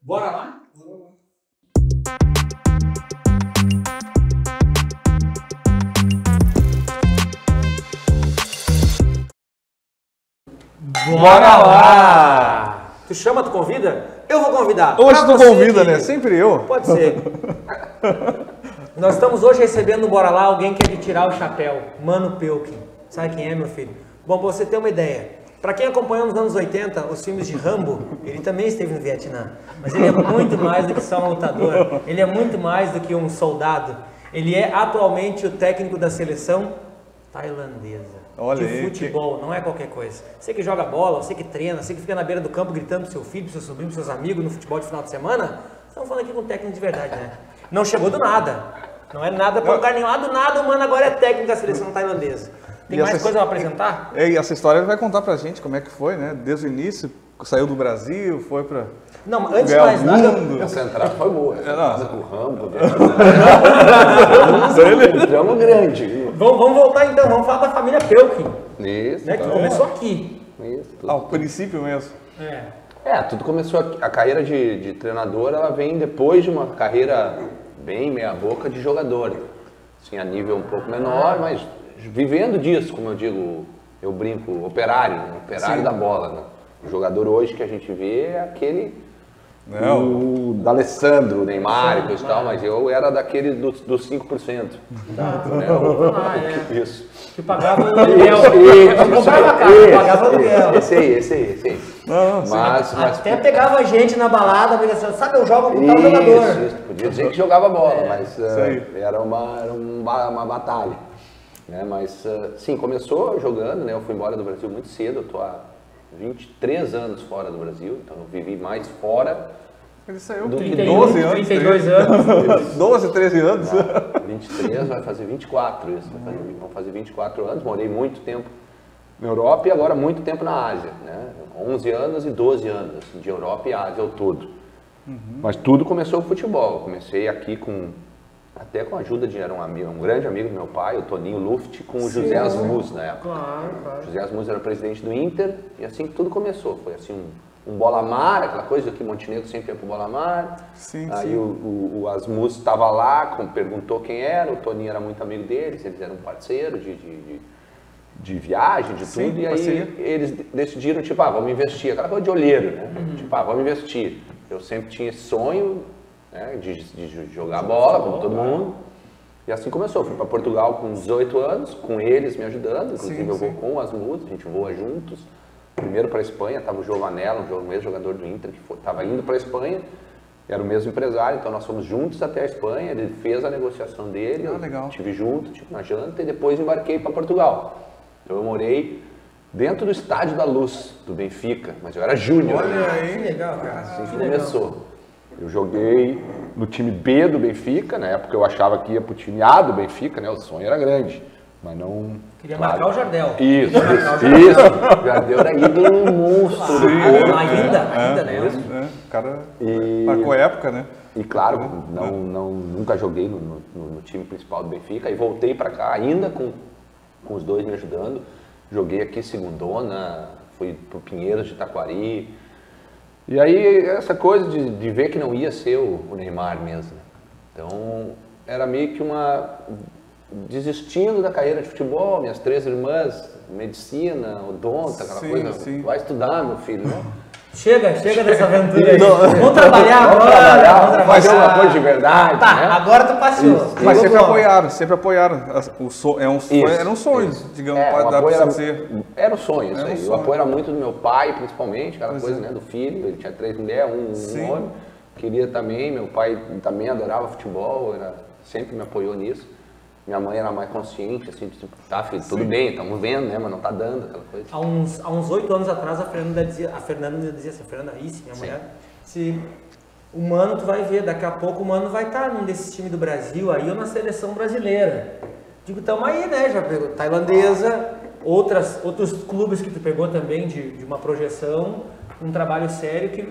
Bora lá? Bora lá! Tu chama, tu convida? Eu vou convidar. Hoje tu convida, que... né? Sempre eu. Pode ser. Nós estamos hoje recebendo no Bora Lá alguém que quer tirar o chapéu. Mano Pelkin. Sabe quem é, meu filho? Bom, pra você ter uma ideia. Pra quem acompanhou nos anos 80 os filmes de Rambo, ele também esteve no Vietnã. Mas ele é muito mais do que só um lutador. Ele é muito mais do que um soldado. Ele é atualmente o técnico da seleção tailandesa. Olha de aí, futebol, não é qualquer coisa. Você que joga bola, você que treina, você que fica na beira do campo gritando pro seu filho, pro seu sobrinho, pros seus amigos no futebol de final de semana, estamos falando aqui com um técnico de verdade, né? Não chegou do nada. Não é nada pra um cara nenhum. Do nada, o mano agora é técnico da seleção tailandesa. Tem mais coisa pra apresentar? E essa história ele vai contar pra gente como é que foi, né? Desde o início, saiu do Brasil, foi pra... Não, antes de mais nada... Essa entrada foi boa. Entrada com o Rambo. Entramos grande. Vamos voltar então, vamos falar da família Pelkin. Isso. Né, que começou aqui. Isso. Ao princípio mesmo. Tudo começou aqui. A carreira de treinador, ela vem depois de uma carreira bem meia boca de jogador. Assim, a nível um pouco menor, mas vivendo disso, como eu digo, eu brinco, operário, né? Operário da bola, né? O jogador hoje que a gente vê é aquele... O D'Alessandro, o Neymar e coisa e tal, mas eu era daquele dos 5%. Isso. Que pagava o aluguel. Pagava aluguel. Esse aí. Mas até pegava gente na balada, sabe, eu jogo com tal jogador. Isso. Podia dizer que jogava bola, mas era uma batalha. Né? Mas, sim, começou jogando, né? Eu fui embora do Brasil muito cedo, eu tô há 23 anos fora do Brasil, então eu vivi mais fora. Ele saiu do com 12 anos, 32 anos. 12, 13 anos. 23, vai fazer 24 isso. Vão fazer 24 anos, morei muito tempo na Europa e agora muito tempo na Ásia. Né? 11 anos e 12 anos, assim, de Europa e Ásia ao todo. Mas tudo começou com futebol. Eu comecei aqui até com a ajuda de um grande amigo do meu pai, o Toninho Luft, com o José Asmus na época. Claro. José Asmus era o presidente do Inter e assim que tudo começou. Foi assim um bola-mar, aquela coisa que Montenegro sempre ia pro bola-mar. Aí o Asmus estava lá, perguntou quem era, o Toninho era muito amigo deles, eles eram parceiros de viagem, de tudo. E aí eles decidiram, vamos investir, aquela coisa de olheiro, né? Vamos investir. Eu sempre tinha esse sonho, né, de jogar bola, como todo mundo. E assim começou. Fui para Portugal com 18 anos, com eles me ajudando. Inclusive eu vou com o Asmus, a gente voa juntos. Primeiro para a Espanha, estava o Giovanello, um ex-jogador do Inter, que estava indo para a Espanha. Era o mesmo empresário, então nós fomos juntos até a Espanha. Ele fez a negociação dele, eu estive junto, na janta, e depois embarquei para Portugal. Então eu morei dentro do Estádio da Luz, do Benfica, mas eu era júnior. Olha aí, que legal, cara. Assim que começou. Eu joguei no time B do Benfica, na época eu achava que ia pro time A do Benfica, né? O sonho era grande, mas não... Queria marcar o Jardel. Isso. O Jardel era ídolo monstro. Ainda, né? O cara marcou época, né? E claro, nunca joguei no time principal do Benfica, e voltei para cá ainda com os dois me ajudando. Joguei aqui segundona, fui pro Pinheiros de Taquari. E aí, essa coisa de ver que não ia ser o Neymar mesmo. Então, era meio que desistindo da carreira de futebol, minhas 3 irmãs, medicina, odonto, aquela coisa. Sim. Vai estudar, meu filho, né? Chega dessa aventura aí. Vamos trabalhar agora. Vamos fazer uma coisa de verdade, tá, né? Agora tu passeou. Mas sempre apoiaram. Era um sonho, digamos, dá pra dizer. Era um sonho isso aí. O apoio era muito do meu pai, principalmente, aquela coisa, né, do filho. Ele tinha 3 mulheres, um homem. Queria também, meu pai também adorava futebol, sempre me apoiou nisso. Minha mãe era mais consciente, assim, tipo, tá, filho, tudo bem, estamos vendo, né, mas não tá dando aquela coisa. Há uns 8 anos atrás, a Fernanda dizia assim, a Fernanda Risse, minha mulher, se o Mano, tu vai ver, daqui a pouco o Mano vai estar num desses times do Brasil aí ou na seleção brasileira. Digo, tamo aí, né, já pegou tailandesa, outros clubes que tu pegou também de uma projeção, um trabalho sério que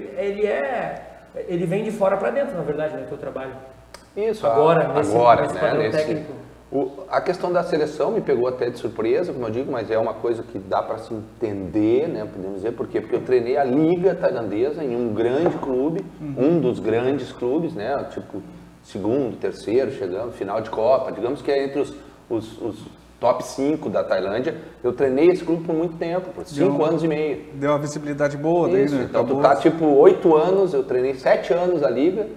ele vem de fora para dentro, na verdade, né, teu trabalho. Isso, agora, nesse padrão né, técnico. A questão da seleção me pegou até de surpresa, como eu digo, mas é uma coisa que dá para se entender, né? Podemos dizer por quê? Porque eu treinei a liga tailandesa em um grande clube, um dos grandes clubes, né? Tipo, segundo, terceiro, chegando, final de Copa, digamos que é entre os top 5 da Tailândia. Eu treinei esse clube por muito tempo, por 5 anos e meio. Deu uma visibilidade boa daí, né? Então tu tá tipo 8 anos, eu treinei 7 anos a liga,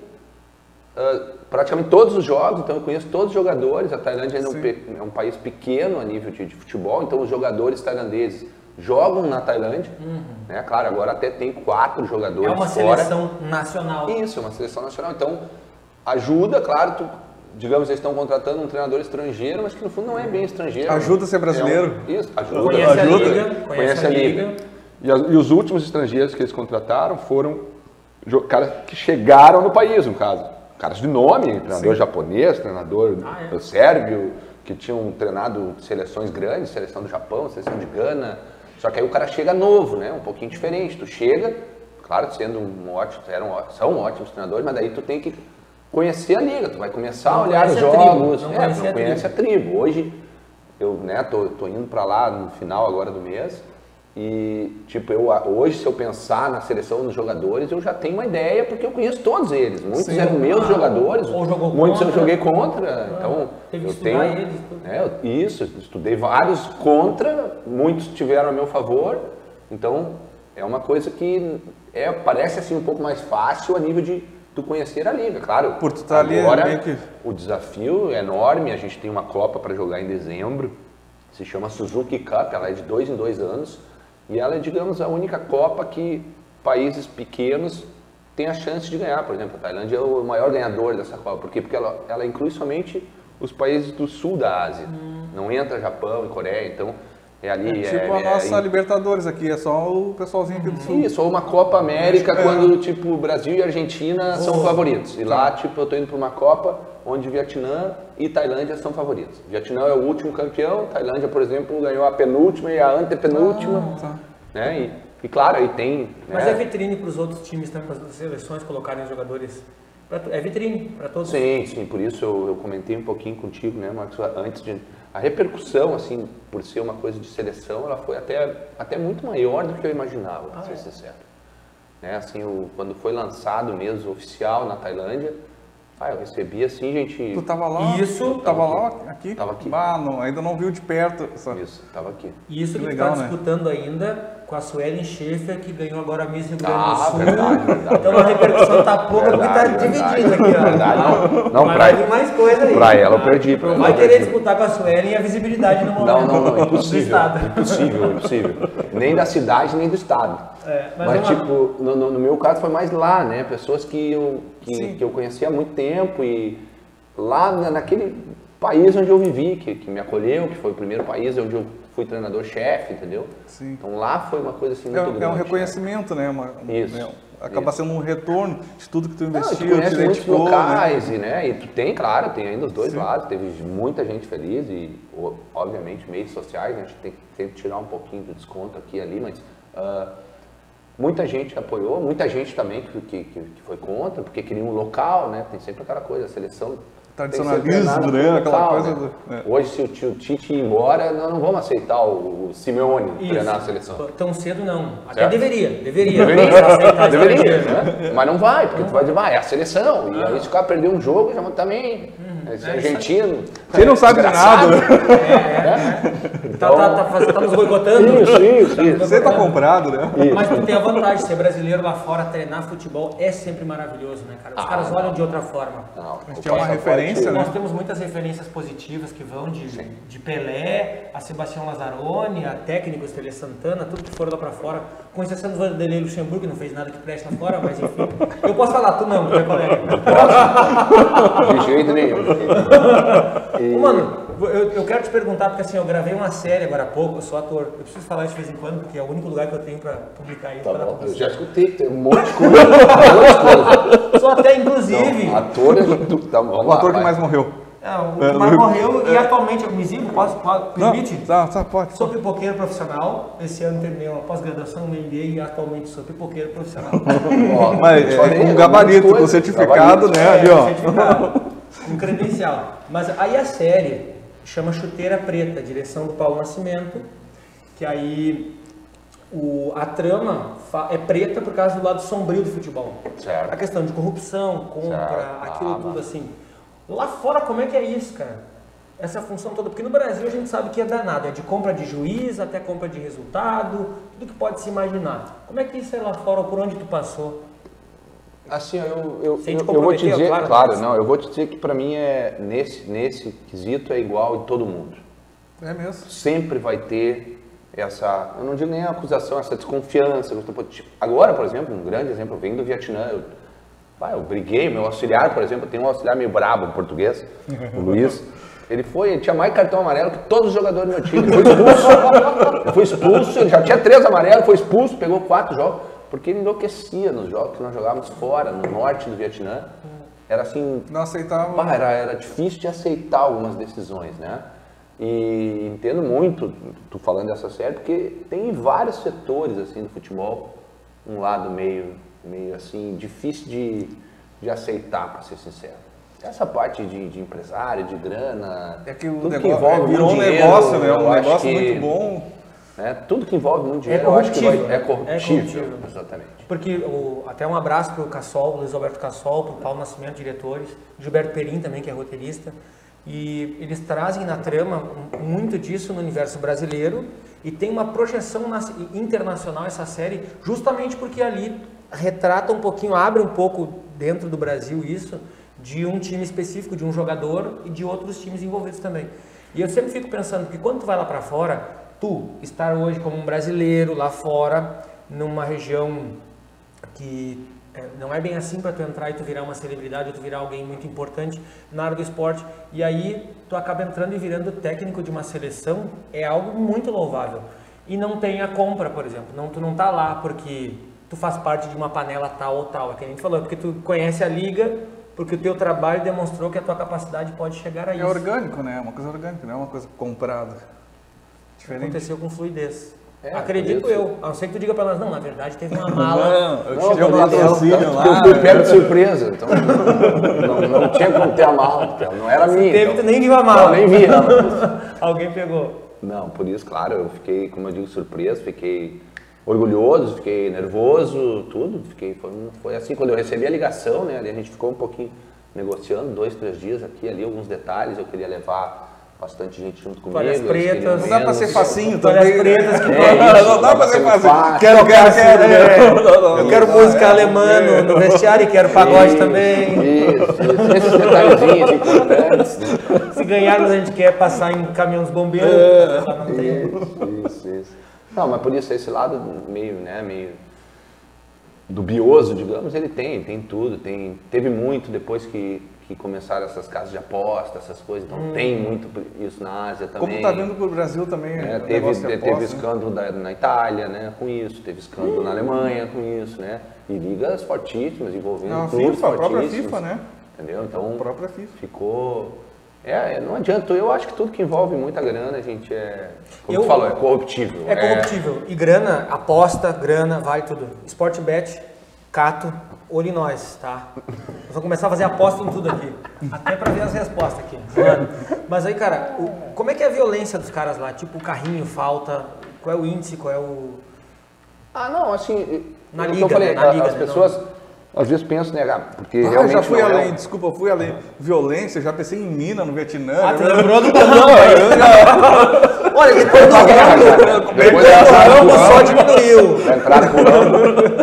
praticamente todos os jogos, então eu conheço todos os jogadores. A Tailândia é um país pequeno a nível de futebol, então os jogadores tailandeses jogam na Tailândia, né? Claro, agora até tem 4 jogadores fora. É uma seleção nacional. Isso, é uma seleção nacional, então ajuda, claro, digamos, eles estão contratando um treinador estrangeiro, mas que no fundo não é bem estrangeiro. Ajuda a ser brasileiro. Isso, ajuda. Conhece a liga. E os últimos estrangeiros que eles contrataram foram caras que chegaram no país, no caso. Caras de nome, treinador japonês, treinador sérvio, que tinham treinado seleções grandes, seleção do Japão, seleção de Gana. Só que aí o cara chega novo, né? Um pouquinho diferente. Tu chega, claro, sendo são ótimos treinadores, mas daí tu tem que conhecer a liga, tu vai começar a olhar os jogos, não conhece a tribo. Hoje, eu tô indo para lá no final agora do mês, e tipo, hoje se eu pensar na seleção dos jogadores, eu já tenho uma ideia, porque eu conheço todos eles. Muitos eram meus jogadores, muitos eu joguei contra, então eu tenho... Eles, estudei vários contra, muitos tiveram a meu favor, então é uma coisa que parece assim um pouco mais fácil a nível de tu conhecer a liga, claro. Por tu tá agora, ali, o desafio é enorme, a gente tem uma Copa para jogar em dezembro, se chama Suzuki Cup, ela é de 2 em 2 anos, e ela é, digamos, a única Copa que países pequenos têm a chance de ganhar. Por exemplo, a Tailândia é o maior ganhador dessa Copa. Por quê? Porque ela inclui somente os países do sul da Ásia. Não entra Japão e Coreia, então é ali... tipo a nossa Libertadores aqui, é só o pessoalzinho aqui do sul. Isso, ou uma Copa América quando, tipo, Brasil e Argentina são favoritos. E lá, tipo, eu tô indo para uma Copa onde Vietnã e Tailândia são favoritos. Vietnã é o último campeão, Tailândia, por exemplo, ganhou a penúltima e a antepenúltima. Né? E claro, aí tem... Mas é vitrine para os outros times, também, para as seleções colocarem os jogadores... É vitrine para todos. Sim, por isso eu comentei um pouquinho contigo, né, Marcos, antes de... A repercussão, assim, por ser uma coisa de seleção, ela foi até muito maior do que eu imaginava, para ser sincero. Né, assim, quando foi lançado mesmo, oficial, na Tailândia, eu recebi assim, gente... Tu tava lá? Isso. Tava lá, aqui? Tava aqui. Ainda não viu de perto. Isso, tava aqui. E isso que legal, tu tá disputando ainda com a Suelen Schaefer, que ganhou agora a Miss Rio Grande do Sul. Verdade. Então a repercussão tá pouca, porque tá dividida aqui, ó. Verdade, não, vai vir mais coisa aí. Pra ela eu perdi. Vai querer disputar com a Suelen e a visibilidade no momento. Não, impossível. Nem da cidade, nem do estado. Mas tipo, no meu caso foi mais lá, né? Pessoas que eu conhecia há muito tempo e lá naquele país onde eu vivi, que me acolheu, que foi o primeiro país onde eu fui treinador-chefe, entendeu? Sim. Então lá foi uma coisa assim muito grande. É um reconhecimento, né? Isso. Acaba sendo um retorno de tudo que tu investiu, tu conhece muitos locais, né? E tu tem, claro, tem ainda os dois lados, teve muita gente feliz e, obviamente, meios sociais, né? A gente tem que sempre tirar um pouquinho de desconto aqui e ali, mas muita gente apoiou, muita gente também que foi contra, porque queria um local, né? Tem sempre aquela coisa, a seleção... Tradicionalismo, né? Aquela coisa... Né? Hoje, se o Tite ir embora, nós não vamos aceitar o Simeone treinar a seleção. Tão cedo não. Até certo? Deveria. Deveria, né? Mas não vai, porque tu vai dizer, é a seleção. E aí se o cara perder um jogo, já também... Esse argentino... Você não sabe de nada. Então, tá nos boicotando. Isso. Você tá comprado, né? Isso. Mas tu tem a vantagem, ser brasileiro lá fora, treinar futebol é sempre maravilhoso, né, cara? Os caras olham de outra forma. A gente é uma referência, né? Nós temos muitas referências positivas que vão de Pelé, a Sebastião Lazzaroni, a técnicos Tele Santana, tudo que foram lá pra fora. Com exceção do Vanderlei Luxemburgo, que não fez nada que preste lá fora, mas enfim. Eu posso falar, tu não, meu colega. De jeito nenhum. Mano, eu quero te perguntar, porque assim, eu gravei uma série agora há pouco, eu sou ator. Eu preciso falar isso de vez em quando, porque é o único lugar que eu tenho pra publicar isso. Tá bom, eu já escutei, tem um monte de coisa. Só até, inclusive... O ator que mais morreu. O que mais morreu e atualmente, me zigo, permite? Pode. Sou pipoqueiro profissional, esse ano terminei uma pós-graduação no MBA e atualmente sou pipoqueiro profissional. Mas com gabarito, com certificado, né? Ali, ó. Certificado, com credencial. Mas aí a série, chama Chuteira Preta, direção do Paulo Nascimento, que aí a trama é preta por causa do lado sombrio do futebol. Certo. A questão de corrupção, compra, aquilo tudo assim. Lá fora, como é que é isso, cara? Essa função toda, porque no Brasil a gente sabe que é danado, é de compra de juiz até compra de resultado, tudo que pode se imaginar. Como é que isso é lá fora, ou por onde tu passou? Assim, eu vou te dizer, claro, não, eu vou te dizer que para mim nesse quesito é igual em todo mundo. É mesmo. Sempre vai ter essa, eu não digo nem a acusação, essa desconfiança. Agora, por exemplo, um grande exemplo, eu venho do Vietnã, eu briguei, meu auxiliar, por exemplo, tem um auxiliar meio brabo em português, o Luiz. Ele tinha mais cartão amarelo que todos os jogadores do meu time. Ele foi expulso, ele já tinha 3 amarelos, foi expulso, pegou 4 jogos, porque ele enlouquecia nos jogos que nós jogávamos fora, no norte do Vietnã. Era assim... Não aceitava. Era difícil de aceitar algumas decisões, né? E entendo muito, tu falando dessa série, porque tem vários setores assim do futebol, um lado meio assim, difícil de aceitar, para ser sincero. Essa parte de empresário, de grana, tudo que envolve virou muito dinheiro, negócio, né? Um negócio muito bom. Né? Tudo que envolve muito dinheiro, eu acho que é corruptível. Exatamente. Porque até um abraço para o Cassol, Luiz Alberto Cassol, para o Paulo Nascimento, diretores, Gilberto Perim também, que é roteirista. E eles trazem na trama muito disso no universo brasileiro e tem uma projeção internacional essa série, justamente porque ali retrata um pouquinho, abre um pouco dentro do Brasil isso, de um time específico, de um jogador e de outros times envolvidos também. E eu sempre fico pensando que quando tu vai lá para fora, tu estar hoje como um brasileiro lá fora, numa região que não é bem assim para tu entrar e tu virar uma celebridade ou tu virar alguém muito importante na área do esporte, e aí tu acaba entrando e virando técnico de uma seleção, é algo muito louvável. E não tem a compra, por exemplo, tu não tá lá porque tu faz parte de uma panela tal ou tal, é que a gente falou, porque tu conhece a liga, porque o teu trabalho demonstrou que a tua capacidade pode chegar a isso. É orgânico, né? É uma coisa orgânica, não é uma coisa comprada. Diferente. Aconteceu com fluidez. Acredito eu. A não ser que tu diga pra nós, não, na verdade teve uma mala. Eu tive um patrocínio lá. Eu fui pego de surpresa, então não tinha como ter a mala, não era minha. Teve, então, tu nem viu a mala. Não, nem vi. Não. Alguém pegou. Não, por isso, claro, eu fiquei, como eu digo, surpreso, fiquei orgulhoso, fiquei nervoso, tudo. Foi assim, quando eu recebi a ligação, né, ali a gente ficou um pouquinho negociando, 2, 3 dias aqui, ali, alguns detalhes, eu queria levar bastante gente junto comigo. Toalhas pretas. Não dá pra ser facinho Toalhas também. pretas que Não dá pra ser facinho. Quero. Eu quero música alemã no vestiário e quero pagode também. Isso. Esses detalhezinhos importantes. Se ganharmos, a gente quer passar em caminhão dos bombeiros. Isso. Não, mas por isso, esse lado meio dubioso, digamos, ele tem tudo. Teve muito depois que começaram essas casas de aposta, essas coisas, então tem muito isso na Ásia também. Como tá vindo pro Brasil também, né? Teve escândalo na Itália, né, com isso, teve escândalo na Alemanha com isso, né, e ligas fortíssimas envolvendo clubes a própria fortíssimos. FIFA, né? Entendeu? Então, a própria FIFA. Ficou... não adianta, eu acho que tudo que envolve muita grana, a gente como tu falou, é corruptível. É corruptível. E grana, aposta, grana, vale tudo. Sportbet, Cato, olho em nós, tá? Nós vamos começar a fazer aposta em tudo aqui. Até pra ver as respostas aqui. Mano. Mas aí, cara, como é que é a violência dos caras lá? Tipo, o carrinho falta, qual é o índice, qual é o... não, assim... Na liga, eu falei, na liga, as pessoas... Não. Às vezes penso, né, porque realmente já fui além, desculpa, fui além. Violência, já pensei em mina no Vietnã. Tu lembrou do carrão aí? Olha, depois do Rambo só diminuiu. Entraram com o Rambo.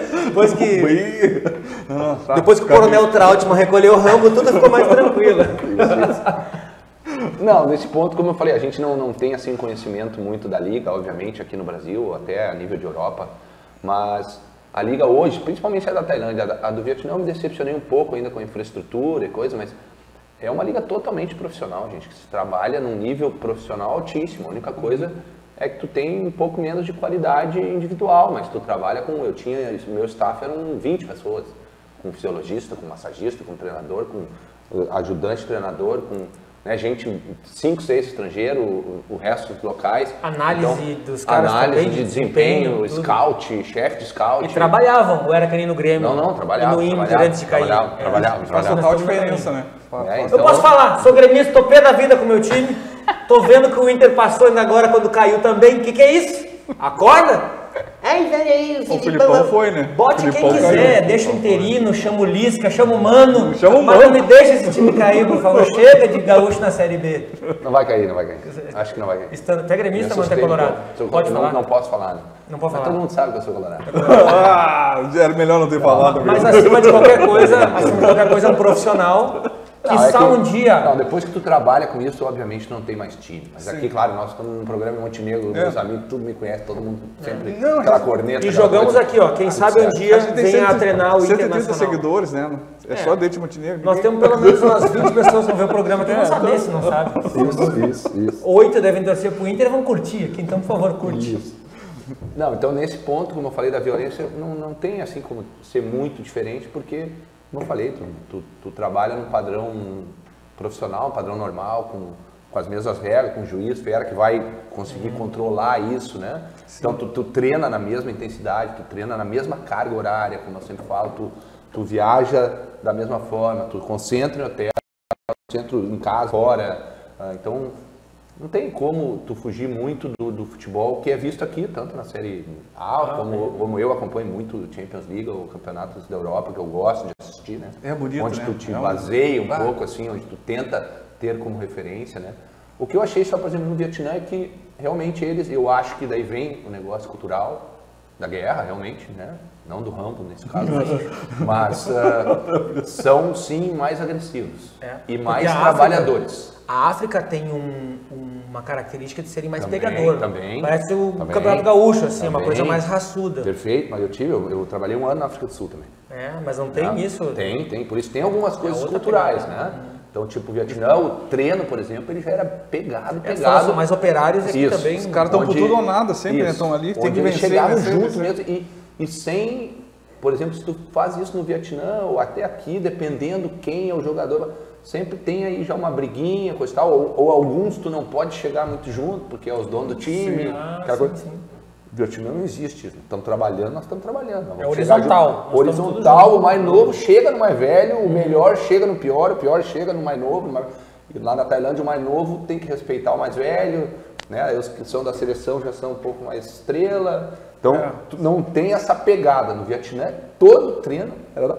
Depois que o Coronel Trautmann recolheu o Rambo, tudo ficou mais tranquilo. Isso. Não, nesse ponto, como eu falei, a gente não tem assim conhecimento muito da Liga, obviamente, aqui no Brasil, até a nível de Europa, mas... A Liga hoje, principalmente a da Tailândia, a do Vietnã eu me decepcionei um pouco ainda com a infraestrutura e coisa, mas é uma liga totalmente profissional, gente, que se trabalha num nível profissional altíssimo. A única coisa é que tu tem um pouco menos de qualidade individual, mas tu trabalha meu staff eram 20 pessoas, com fisiologista, com massagista, com treinador, com ajudante treinador, com... gente, 5, 6 estrangeiros, o resto dos locais. Análise dos caras análise também, de desempenho, scout, chefe de scout. E trabalhavam, ou era que nem no Grêmio? Não, trabalhavam. E no Inter antes de cair. Faz total diferença, né? Eu posso falar, sou gremista, tô pé da vida com o meu time. Tô vendo que o Inter passou ainda agora quando caiu também. O que é isso? Acorda? O Filipão foi, né? Bote Filipão quem quiser, caiu. deixa o interino, chama o Lisca, chama o Mano. Chama o Mas Mano. não me deixa esse time cair, por favor. Chega de gaúcho na Série B. Não vai cair, não vai cair. Acho que não vai cair. Tu é gremista, Mano, tu é colorado? Pode falar? Não posso falar. Né? Não pode Mas falar. todo mundo sabe que eu sou colorado. Era melhor não ter falado. Mas acima de qualquer coisa, é um profissional. Um dia. Não, depois que tu trabalha com isso, obviamente não tem mais time. Mas aqui, claro, nós estamos num programa em Montenegro, meus amigos, tudo me conhece, todo mundo sempre aquela corneta. E jogamos aqui, ó. Quem sabe um dia venha a treinar o 130 Internacional. seguidores, né? É só dentro de Montenegro. Nós temos pelo menos umas 20 pessoas que vão ver o programa que vão saber se não sabe. Isso. 8 devem torcer pro Inter e vão curtir aqui, então por favor, curte. Isso. Não, então nesse ponto, como eu falei da violência, não tem assim como ser muito diferente, porque, como eu falei, tu trabalha num padrão profissional, um padrão normal, com as mesmas regras, com o juiz, que vai conseguir controlar isso, né? Então tu treina na mesma intensidade, tu treina na mesma carga horária, como eu sempre falo, tu viaja da mesma forma, tu concentra em hotel, concentra em casa, fora, então não tem como tu fugir muito do futebol que é visto aqui, tanto na Série A, como eu acompanho muito o Champions League, ou campeonatos da Europa, que eu gosto de assistir, né? É bonito, onde né? tu te baseia um pouco, assim, onde tu tenta ter como referência, né? O que eu achei só, por exemplo, no Vietnã é que realmente eu acho que daí vem o negócio cultural da guerra, realmente, né? Não do Rambo, nesse caso, mas são, sim, mais agressivos e mais trabalhadores. A África tem uma característica de serem mais pegador. Também. Parece o Campeonato Gaúcho, assim, uma coisa mais raçuda. Perfeito, mas eu trabalhei 1 ano na África do Sul também. Mas não tem isso? Tem, por isso tem algumas coisas culturais, né? Então, tipo, o Vietnã, o treino, por exemplo, ele já era pegado. São mais operários aqui também. Os caras estão por tudo ou nada sempre, né? Estão ali, tem que vencer. Chegaram juntos mesmo e sem, por exemplo, se tu faz isso no Vietnã ou até aqui, dependendo quem é o jogador, sempre tem aí já uma briguinha, coisa e tal, ou alguns tu não pode chegar muito junto, porque é os donos do time. Sim. O Vietnã não existe. Estamos trabalhando, nós estamos trabalhando. É horizontal. Horizontal, o mais novo chega no mais velho, o melhor chega no pior, o pior chega no mais novo. E lá na Tailândia, o mais novo tem que respeitar o mais velho, né? Os que são da seleção já são um pouco mais estrela. Então, não tem essa pegada. No Vietnã, todo treino era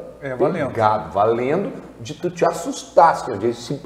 valendo de tu te assustar, assim, de se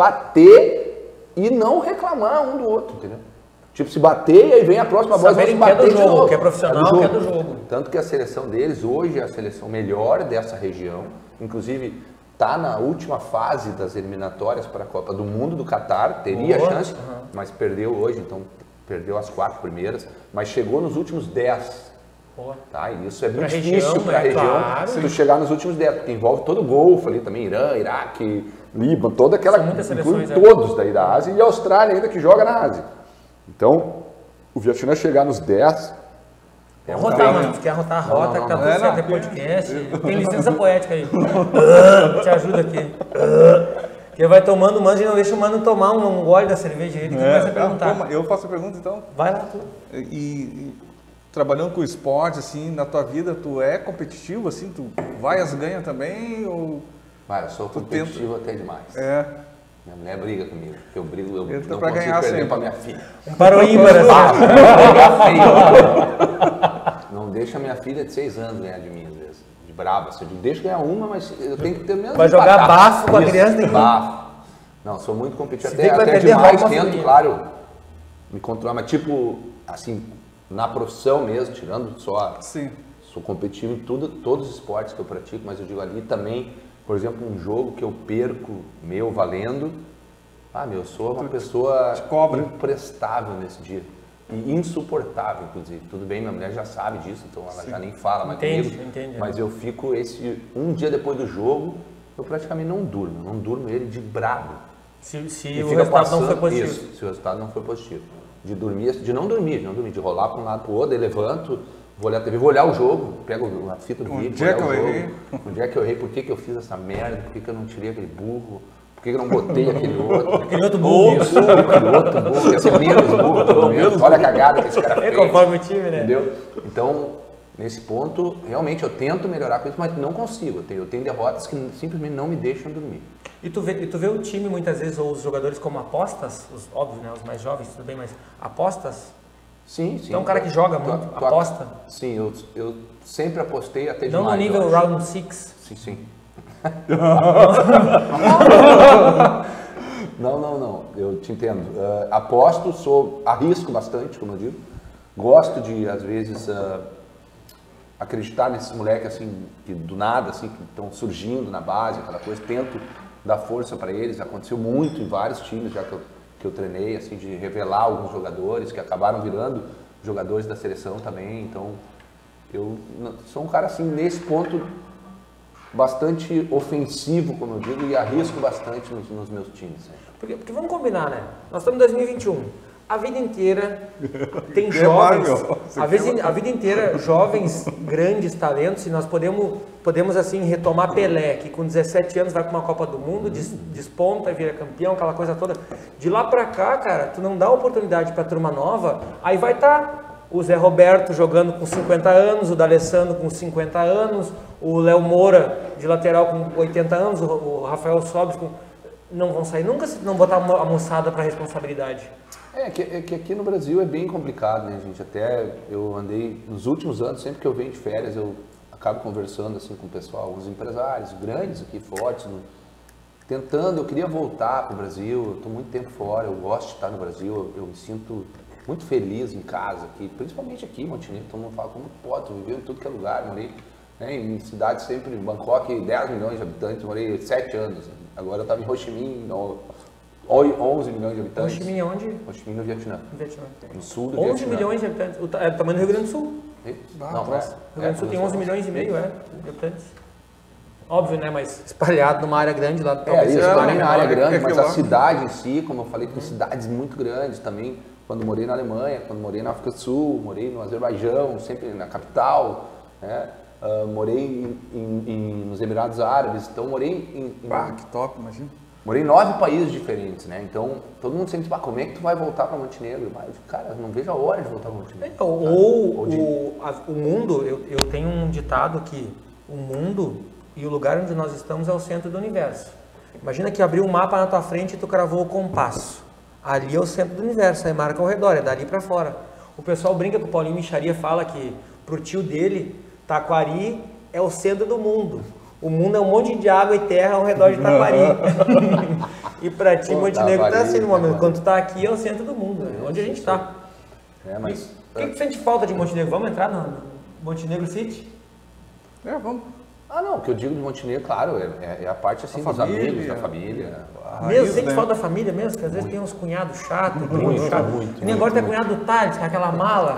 bater e não reclamar um do outro, entendeu? Tipo, se bater e aí vem a próxima bola. Saberem que é do jogo, que é profissional, que é do jogo. Tanto que a seleção deles hoje é a seleção melhor dessa região. Inclusive, está na última fase das eliminatórias para a Copa do Mundo do Catar. Teria chance, mas perdeu hoje, então perdeu as 4 primeiras. Mas chegou nos últimos 10. Tá? E isso é muito difícil para a região, claro. Se tu chegar nos últimos 10, porque envolve todo o Golfo ali também, Irã, Iraque, Líbano, toda aquela, inclui todos daí da Ásia e a Austrália ainda que joga na Ásia. Então, o Vietnã chegar nos 10... Mas tu quer arrotar a rota, que tá tudo certo, é podcast, tem licença poética aí. Te ajuda aqui. Porque vai tomando o mano e não deixa o mano tomar um gole da cerveja aí, que começa a perguntar. Eu faço a pergunta então. Vai lá, tu. E trabalhando com esporte, assim, na tua vida, tu é competitivo, assim, tu vai às ganhas também, ou... Vai, eu sou competitivo até demais. Minha mulher briga comigo, porque eu brigo, eu não consigo perder pra minha filha. Para o ímpar, Não deixa minha filha de 6 anos ganhar de mim, às vezes, de brava. Eu deixo ganhar uma, mas eu tenho que ter menos. Vai jogar bafo com a criança, tem que... Bafo. Não, sou muito competitivo, até demais, tento, claro, me controlar, mas tipo, assim... Na profissão mesmo, tirando só... Sim. Sou competitivo em todos os esportes que eu pratico, mas eu digo ali também, por exemplo, um jogo que eu perco valendo, eu sou uma pessoa imprestável nesse dia. E insuportável, inclusive. Tudo bem, minha mulher já sabe disso, então ela já nem fala mais comigo. Mas eu fico um dia depois do jogo, eu praticamente não durmo ele de brabo. Se o resultado não foi positivo. Isso, se o resultado não foi positivo. De não dormir, de rolar para um lado para o outro, aí levanto, vou olhar a TV, vou olhar o jogo, pego a fita do vídeo, onde é que eu errei, por que eu fiz essa merda, por que eu não tirei aquele burro, por que eu não botei aquele outro. Aquele outro burro. Aquele outro burro, quer ser menos burro, pelo menos. Olha a cagada que esse cara fez. Conforme o time, né? Entendeu? Então, Nesse ponto, realmente eu tento melhorar com isso, mas não consigo. Eu tenho derrotas que simplesmente não me deixam dormir. E tu vê o time muitas vezes, ou os jogadores como apostas, óbvio, né, os mais jovens, tudo bem, mas apostas? Sim, sim. Então um cara que joga muito, aposta? Sim, eu sempre apostei até demais. Não no nível round 6? Sim. Não, eu te entendo. Aposto, arrisco bastante, como eu digo. Gosto de, às vezes, acreditar nesses moleques, assim, que do nada, assim, que estão surgindo na base, aquela coisa. Tento dar força para eles. Aconteceu muito em vários times já que eu treinei, assim, de revelar alguns jogadores que acabaram virando jogadores da seleção também. Então, eu sou um cara, assim, nesse ponto, bastante ofensivo, como eu digo, e arrisco bastante nos meus times. Porque vamos combinar, né? Nós estamos em 2021. A vida inteira tem jovens, a vida inteira jovens, grandes talentos, e nós podemos assim retomar Pelé, que com 17 anos vai para uma Copa do Mundo, desponta, vira campeão, aquela coisa toda. De lá para cá, cara, tu não dá oportunidade para turma nova, aí vai estar o Zé Roberto jogando com 50 anos, o D'Alessandro com 50 anos, o Léo Moura de lateral com 80 anos, o Rafael Sobis com... Não vão sair nunca se não botar a moçada para responsabilidade. É que aqui no Brasil é bem complicado, né, gente? Até eu andei, nos últimos anos, sempre que eu venho de férias, eu acabo conversando assim com o pessoal, alguns empresários grandes aqui, fortes, eu queria voltar para o Brasil, eu estou muito tempo fora, eu gosto de estar no Brasil, eu me sinto muito feliz em casa aqui, principalmente aqui em Montenegro. Todo mundo fala, como pode, tu viveu em tudo que é lugar, morei, né, em cidades sempre, em Bangkok, 10 milhões de habitantes, morei 7 anos, agora eu estava em Ho Chi Minh, 11 milhões de habitantes. Ho Chi Minh é onde? Ho Chi Minh no Vietnã. No sul do 11 Vietnã. Milhões de habitantes. É o tamanho do Rio Grande do Sul. Não, o Rio Grande do Sul tem 11 milhões e meio, de habitantes. Óbvio, né? Mas espalhado numa área grande lá. Isso também na área grande, mas a cidade em si, como eu falei, tem cidades muito grandes também. Quando morei na Alemanha, quando morei na África do Sul, morei no Azerbaijão, sempre na capital, né? Morei nos Emirados Árabes, então morei em... que top, imagina. Morei em 9 países diferentes, né? Então, todo mundo sempre diz, como é que tu vai voltar para Montenegro? Mas, cara, não vejo a hora de voltar para Montenegro. O mundo, eu tenho um ditado que o mundo e o lugar onde nós estamos é o centro do universo. Imagina que abriu um mapa na tua frente e tu cravou o compasso. Ali é o centro do universo, aí marca ao redor, é dali para fora. O pessoal brinca que o Paulinho Micharia fala que pro tio dele, Taquari é o centro do mundo. O mundo é um monte de água e terra ao redor de Taquari. E pra ti, Montenegro tá assim no momento. Quando tu tá aqui, é o centro do mundo, onde a gente tá. Mas... O que tu sente falta de Montenegro? Vamos entrar no Montenegro City? Vamos. Não, o que eu digo de Montenegro, claro, é a parte assim dos amigos, da família. Mesmo, sente falta da família mesmo? Que às vezes tem uns cunhados chatos, primos chatos. E agora tem cunhado do Thales, com aquela mala.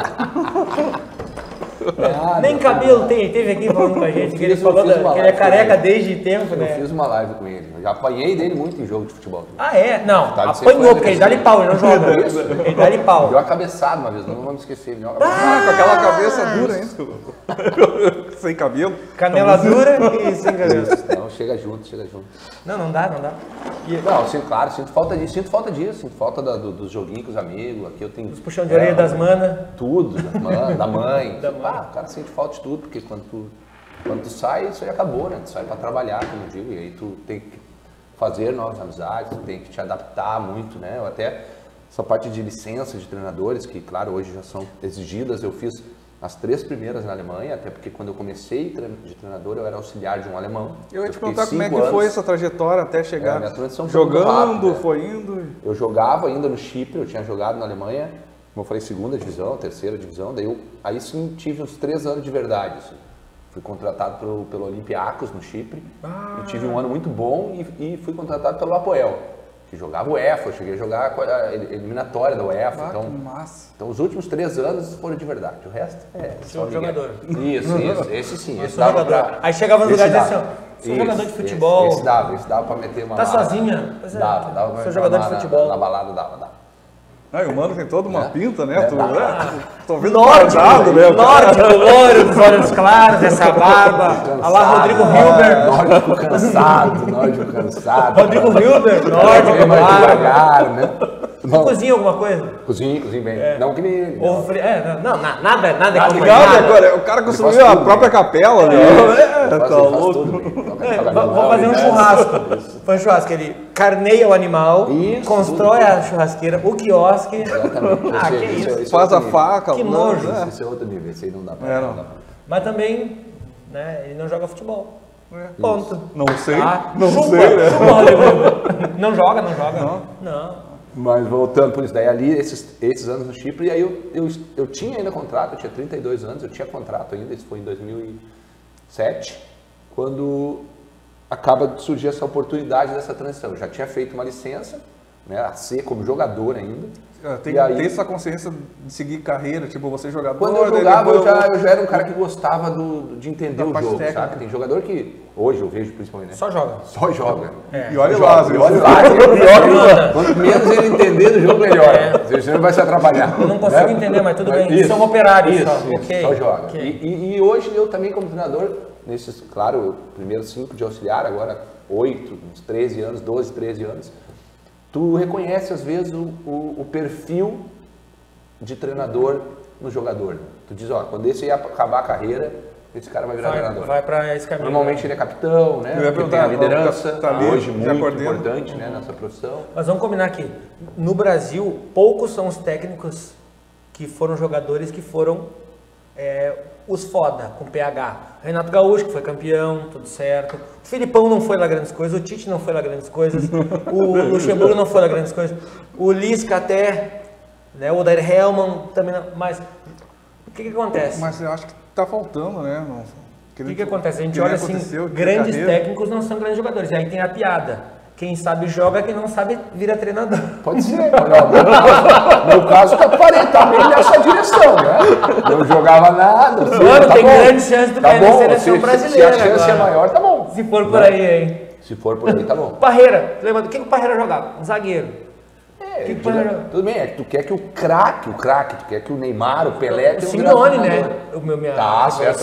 Nem cabelo tem, ele teve aqui falando com a gente, que ele falou que ele é careca desde tempo, né? Eu fiz uma live com ele, eu já apanhei dele muito em jogo de futebol. Não, apanhou, porque ele dá-lhe pau, ele não joga. Ele dá-lhe pau. Deu uma cabeçada uma vez, não vamos esquecer. Com aquela cabeça dura, hein? Sem cabelo. Canela dura e sem cabelo. Não, chega junto. Não dá. Claro, sinto falta disso, sinto falta dos joguinhos com os amigos, aqui eu tenho... Os puxão de orelha das manas. Tudo, da mãe. O cara sente falta de tudo, porque quando tu sai, isso aí acabou, né? Tu sai pra trabalhar, como eu digo, e aí tu tem que fazer novas amizades, tu tem que te adaptar muito, né? Eu até, essa parte de licença de treinadores, que claro, hoje já são exigidas, eu fiz as 3 primeiras na Alemanha, até porque quando eu comecei de treinador, eu era auxiliar de um alemão. Eu ia te perguntar como é que foi essa trajetória até chegar, minha transição jogando, rápida, foi indo... Eu jogava ainda no Chipre, eu tinha jogado na Alemanha, como eu falei, 2ª divisão, 3ª divisão, daí aí sim tive uns 3 anos de verdade, assim. Fui contratado pelo Olympiacos no Chipre, e tive um ano muito bom e fui contratado pelo Apoel, que jogava o UEFA, eu cheguei a jogar a eliminatória da UEFA, então os últimos 3 anos foram de verdade, o resto é só jogador. Isso, esse sim. Esse jogador. Aí chegava no lugar e dizia assim, sou jogador de futebol. Esse dava pra meter uma... Tá sozinha? Dava. Sou jogador de futebol. Na balada dava. E o mano tem toda uma pinta, né? Tô vendo nórdico, loiro, dos olhos claros, essa barba. Olha lá, Rodrigo Hilber. Nórdico cansado. Rodrigo Hilber, nórdico, devagar, né? Tu cozinha alguma coisa? Cozinho bem. Não que nem... Nada é como Agora, o cara construiu a própria capela, né? Vou fazer um churrasco. Foi um churrasco, ele carneia o animal, constrói a churrasqueira, o quiosque. Exatamente. Que isso. Faz a faca. Que nojo. Esse é outro nível, esse aí não dá pra... Mas também, né, ele não joga futebol. Ponto. Não sei. Não sei, né? Não joga. Não. Mas voltando por isso, daí ali, esses anos no Chipre, e aí eu tinha ainda contrato, eu tinha 32 anos, eu tinha contrato ainda, isso foi em 2007, quando acaba de surgir essa oportunidade dessa transição. Eu já tinha feito uma licença, né, a ser como jogador ainda. Tem que ter essa consciência de seguir carreira, tipo, você jogador... Quando eu jogava, eu já era um cara que gostava de entender o jogo, técnica. sabe? Tem jogador que, hoje eu vejo principalmente, né? Só joga. E olha lá, quanto menos ele entender do jogo, melhor. Senão ele vai se atrapalhar. Eu não consigo entender, mas tudo bem. Isso é um operário só joga. E hoje eu também, como treinador, nesses, claro, primeiro 5 de auxiliar, agora 8, uns 13 anos, 12, 13 anos, tu reconhece às vezes o perfil de treinador no jogador. Tu diz, ó, quando esse ia acabar a carreira, esse cara vai virar treinador. Vai para esse caminho. Normalmente ele é capitão, né? Porque tem a liderança, hoje muito importante, né, nessa profissão. Mas vamos combinar aqui, no Brasil, poucos são os técnicos que foram jogadores que foram os foda, com PH. Renato Gaúcho, que foi campeão, tudo certo. O Filipão não foi lá grandes coisas, o Tite não foi lá grandes coisas, o Luxemburgo não foi lá grandes coisas, o Lisca até, né, o Odair Hellmann também não, mas o que acontece? Mas eu acho que tá faltando, né? O que acontece? A gente olha assim, grandes técnicos não são grandes jogadores, e aí tem a piada. Quem sabe joga, quem não sabe vira treinador. Pode ser. Meu caso tá meio nessa direção, né? Não jogava nada. Mano, tem grande chance do cair na seleção brasileira. Se a chance é maior, tá bom. Se for por aí, hein? Se for por aí, tá bom. Parreira, lembra do que o Parreira jogava? Um zagueiro. Tudo bem, é que tu quer que o craque, tu quer que o Neymar, o Pelé... O Simeone, né? Tá, certo.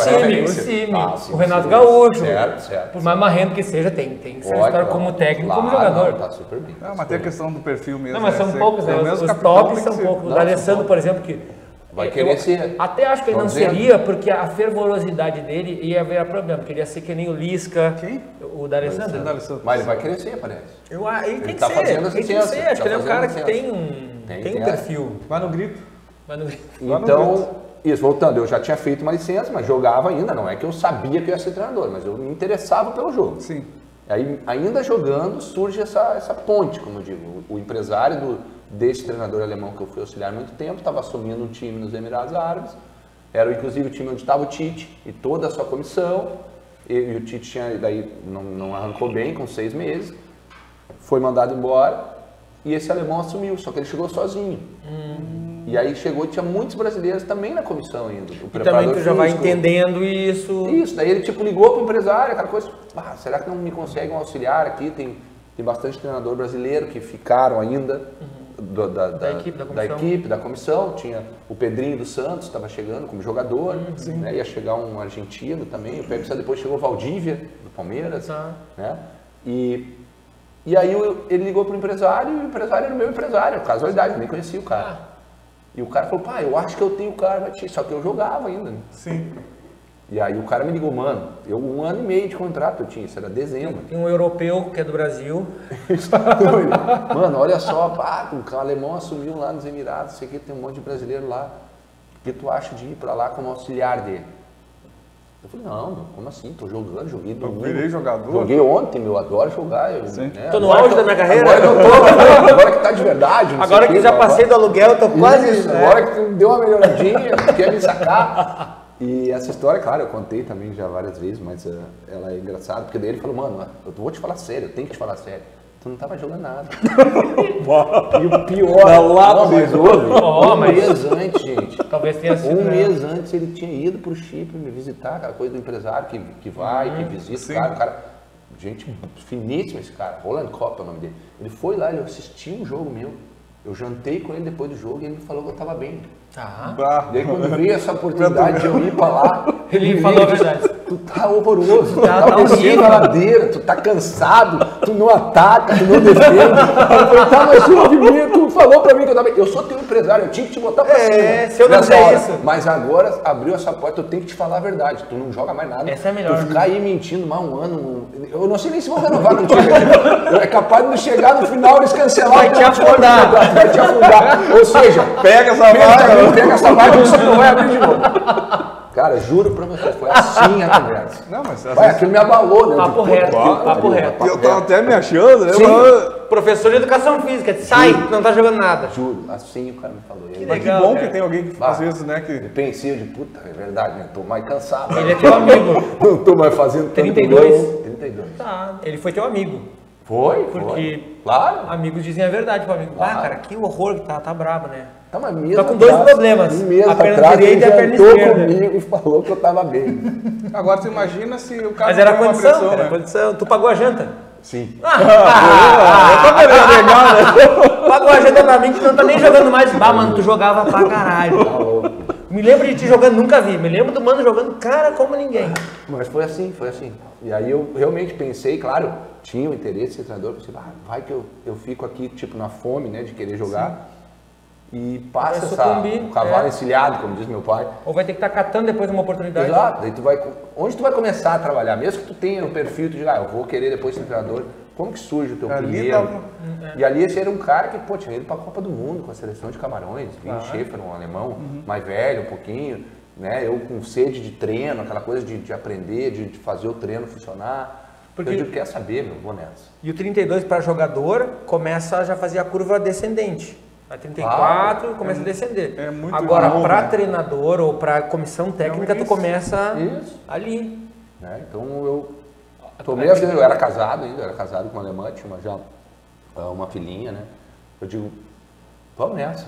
O Renato Gaúcho. Certo. Por mais marrento que seja, tem que ser história como técnico, como jogador. Tá super bem. Mas tem a questão do perfil mesmo. Não, mas são poucos, né? Os tops são poucos. O D'Alessandro, por exemplo, que... Vai querer ser. Até acho que ele não seria, porque a fervorosidade dele ia haver problema, porque ele ia ser que nem o Lisca. Quem? O D'Alessandro. Mas ele vai querer ser, parece. Ele tem que ser. Acho que ele é um cara que tem um perfil. Vai no grito. Então, isso, voltando, eu já tinha feito uma licença, mas jogava ainda. Não é que eu sabia que eu ia ser treinador, mas eu me interessava pelo jogo. Sim. Aí, ainda jogando, surge essa ponte, como eu digo. O empresário desse treinador alemão que eu fui auxiliar há muito tempo, estava assumindo um time nos Emirados Árabes, era inclusive o time onde estava o Tite e toda a sua comissão, e o Tite daí não arrancou bem, com 6 meses, foi mandado embora, e esse alemão assumiu, só que ele chegou sozinho. E aí chegou e tinha muitos brasileiros também na comissão ainda. E também tu já vai entendendo isso. Isso, daí ele ligou para o empresário, aquela coisa, será que não me consegue um auxiliar aqui? Tem bastante treinador brasileiro que ficaram ainda. Da equipe, da comissão, tinha o Pedrinho dos Santos, estava chegando como jogador, né? Ia chegar um argentino também, o Pepsi depois chegou o Valdívia, do Palmeiras, né? E aí ele ligou para o empresário, e o empresário era o meu empresário, casualidade, eu nem conhecia o cara. E o cara falou, eu acho que eu tenho o cara, só que eu jogava ainda. Né? Sim. E aí o cara me ligou, mano, 1 ano e meio de contrato eu tinha, isso era dezembro. Tem um europeu que é do Brasil. Mano, olha só, o alemão assumiu lá nos Emirados, sei que tem um monte de brasileiro lá. O que tu acha de ir pra lá como auxiliar dele? Eu falei, não, como assim? Tô jogando, joguei domingo. Eu virei jogador. Joguei ontem, eu adoro jogar. Tô no auge da minha carreira. Agora que tá de verdade. Agora que já passei do aluguel, tô quase... Agora que tu deu uma melhoradinha, quer me sacar. E essa história, claro, eu contei também já várias vezes, mas ela é engraçada, porque daí ele falou, mano, eu vou te falar sério, eu tenho que te falar sério. Tu não tava jogando nada. E o pior, mas houve, mês antes, gente. Talvez tenha sido. Mês antes ele tinha ido pro Chipre me visitar, aquela coisa do empresário que vai, que visita o cara. Gente finíssimo esse cara, Roland Kopp é o nome dele. Ele foi lá, ele assistiu um jogo meu. Eu jantei com ele depois do jogo e ele me falou que eu tava bem. Tá. Daí quando veio essa oportunidade de eu ir pra lá, ele falou a verdade. tu tá horroroso, tu tá descendo a ladeira, tu tá cansado, tu não ataca, tu não defende. Eu falei, tá, mas tu falou pra mim que eu tava... Eu sou teu empresário, eu tinha que te botar pra cima. Se eu não fizer isso. Mas agora abriu essa porta, eu tenho que te falar a verdade. Tu não joga mais nada. Essa é melhor. Tu ficar aí mentindo mais um ano... Eu não sei nem se vou renovar contigo. É capaz de chegar no final eles cancelar. Vai te afundar. Vai te afundar. Ou seja, Pega essa vaga. Pega essa vaga e você não vai abrir de novo. Cara, juro pra vocês, foi assim a conversa. Não, mas Aquilo me abalou, né? Papo reto, papo reto. Eu tava até me achando, né? Professor de educação física, sai, não tá jogando nada. Juro, assim o cara me falou. Mas legal, que bom que tem alguém que faz isso, né? Eu pensei, de puta, é verdade, né? Tô mais cansado. Ele é teu amigo. Não tô mais fazendo 32? 32. Tá, ele foi teu amigo. Porque, claro. Amigos dizem a verdade pro amigo. Ah, cara, que horror que tá brabo, né? Tá, mas mesmo tá com dois problemas. A perna direita e a perna esquerda. Comigo e falou que eu tava bem. Agora, tu imagina se o cara... Mas era condição, era condição. Tu pagou a janta? Sim. Eu tô querendo legal, né? Pagou a janta pra mim que não tá nem jogando mais. Bah, mano, tu jogava pra caralho. Tá louco. Me lembro de ti jogando, nunca vi. Me lembro do mano jogando, cara, como ninguém. Mas foi assim, foi assim. E aí eu realmente pensei, claro, tinha o interesse de ser treinador. Pensei, vai que eu fico aqui, tipo, na fome, né, de querer jogar. Sim. E passa o cavalo encilhado, como diz meu pai. Ou vai ter que estar catando depois de uma oportunidade. Exato. Daí onde tu vai começar a trabalhar? Mesmo que tu tenha no perfil, tu diga, eu vou querer depois ser treinador. Como que surge o teu primeiro? E ali esse era um cara que, tinha ido pra Copa do Mundo com a seleção de Camarões. Vini Schaefer, um alemão, mais velho um pouquinho. Né? Eu com sede de treino, aquela coisa de aprender, de fazer o treino funcionar. Porque eu digo, quer saber, meu, vou nessa. E o 32 para jogador começa a já fazer a curva descendente. A 34 começa a descender. Agora, para treinador ou para comissão técnica, tu começa ali. Então eu era casado ainda, era casado com uma alemã, tinha já uma filhinha, né? Eu digo, vamos nessa.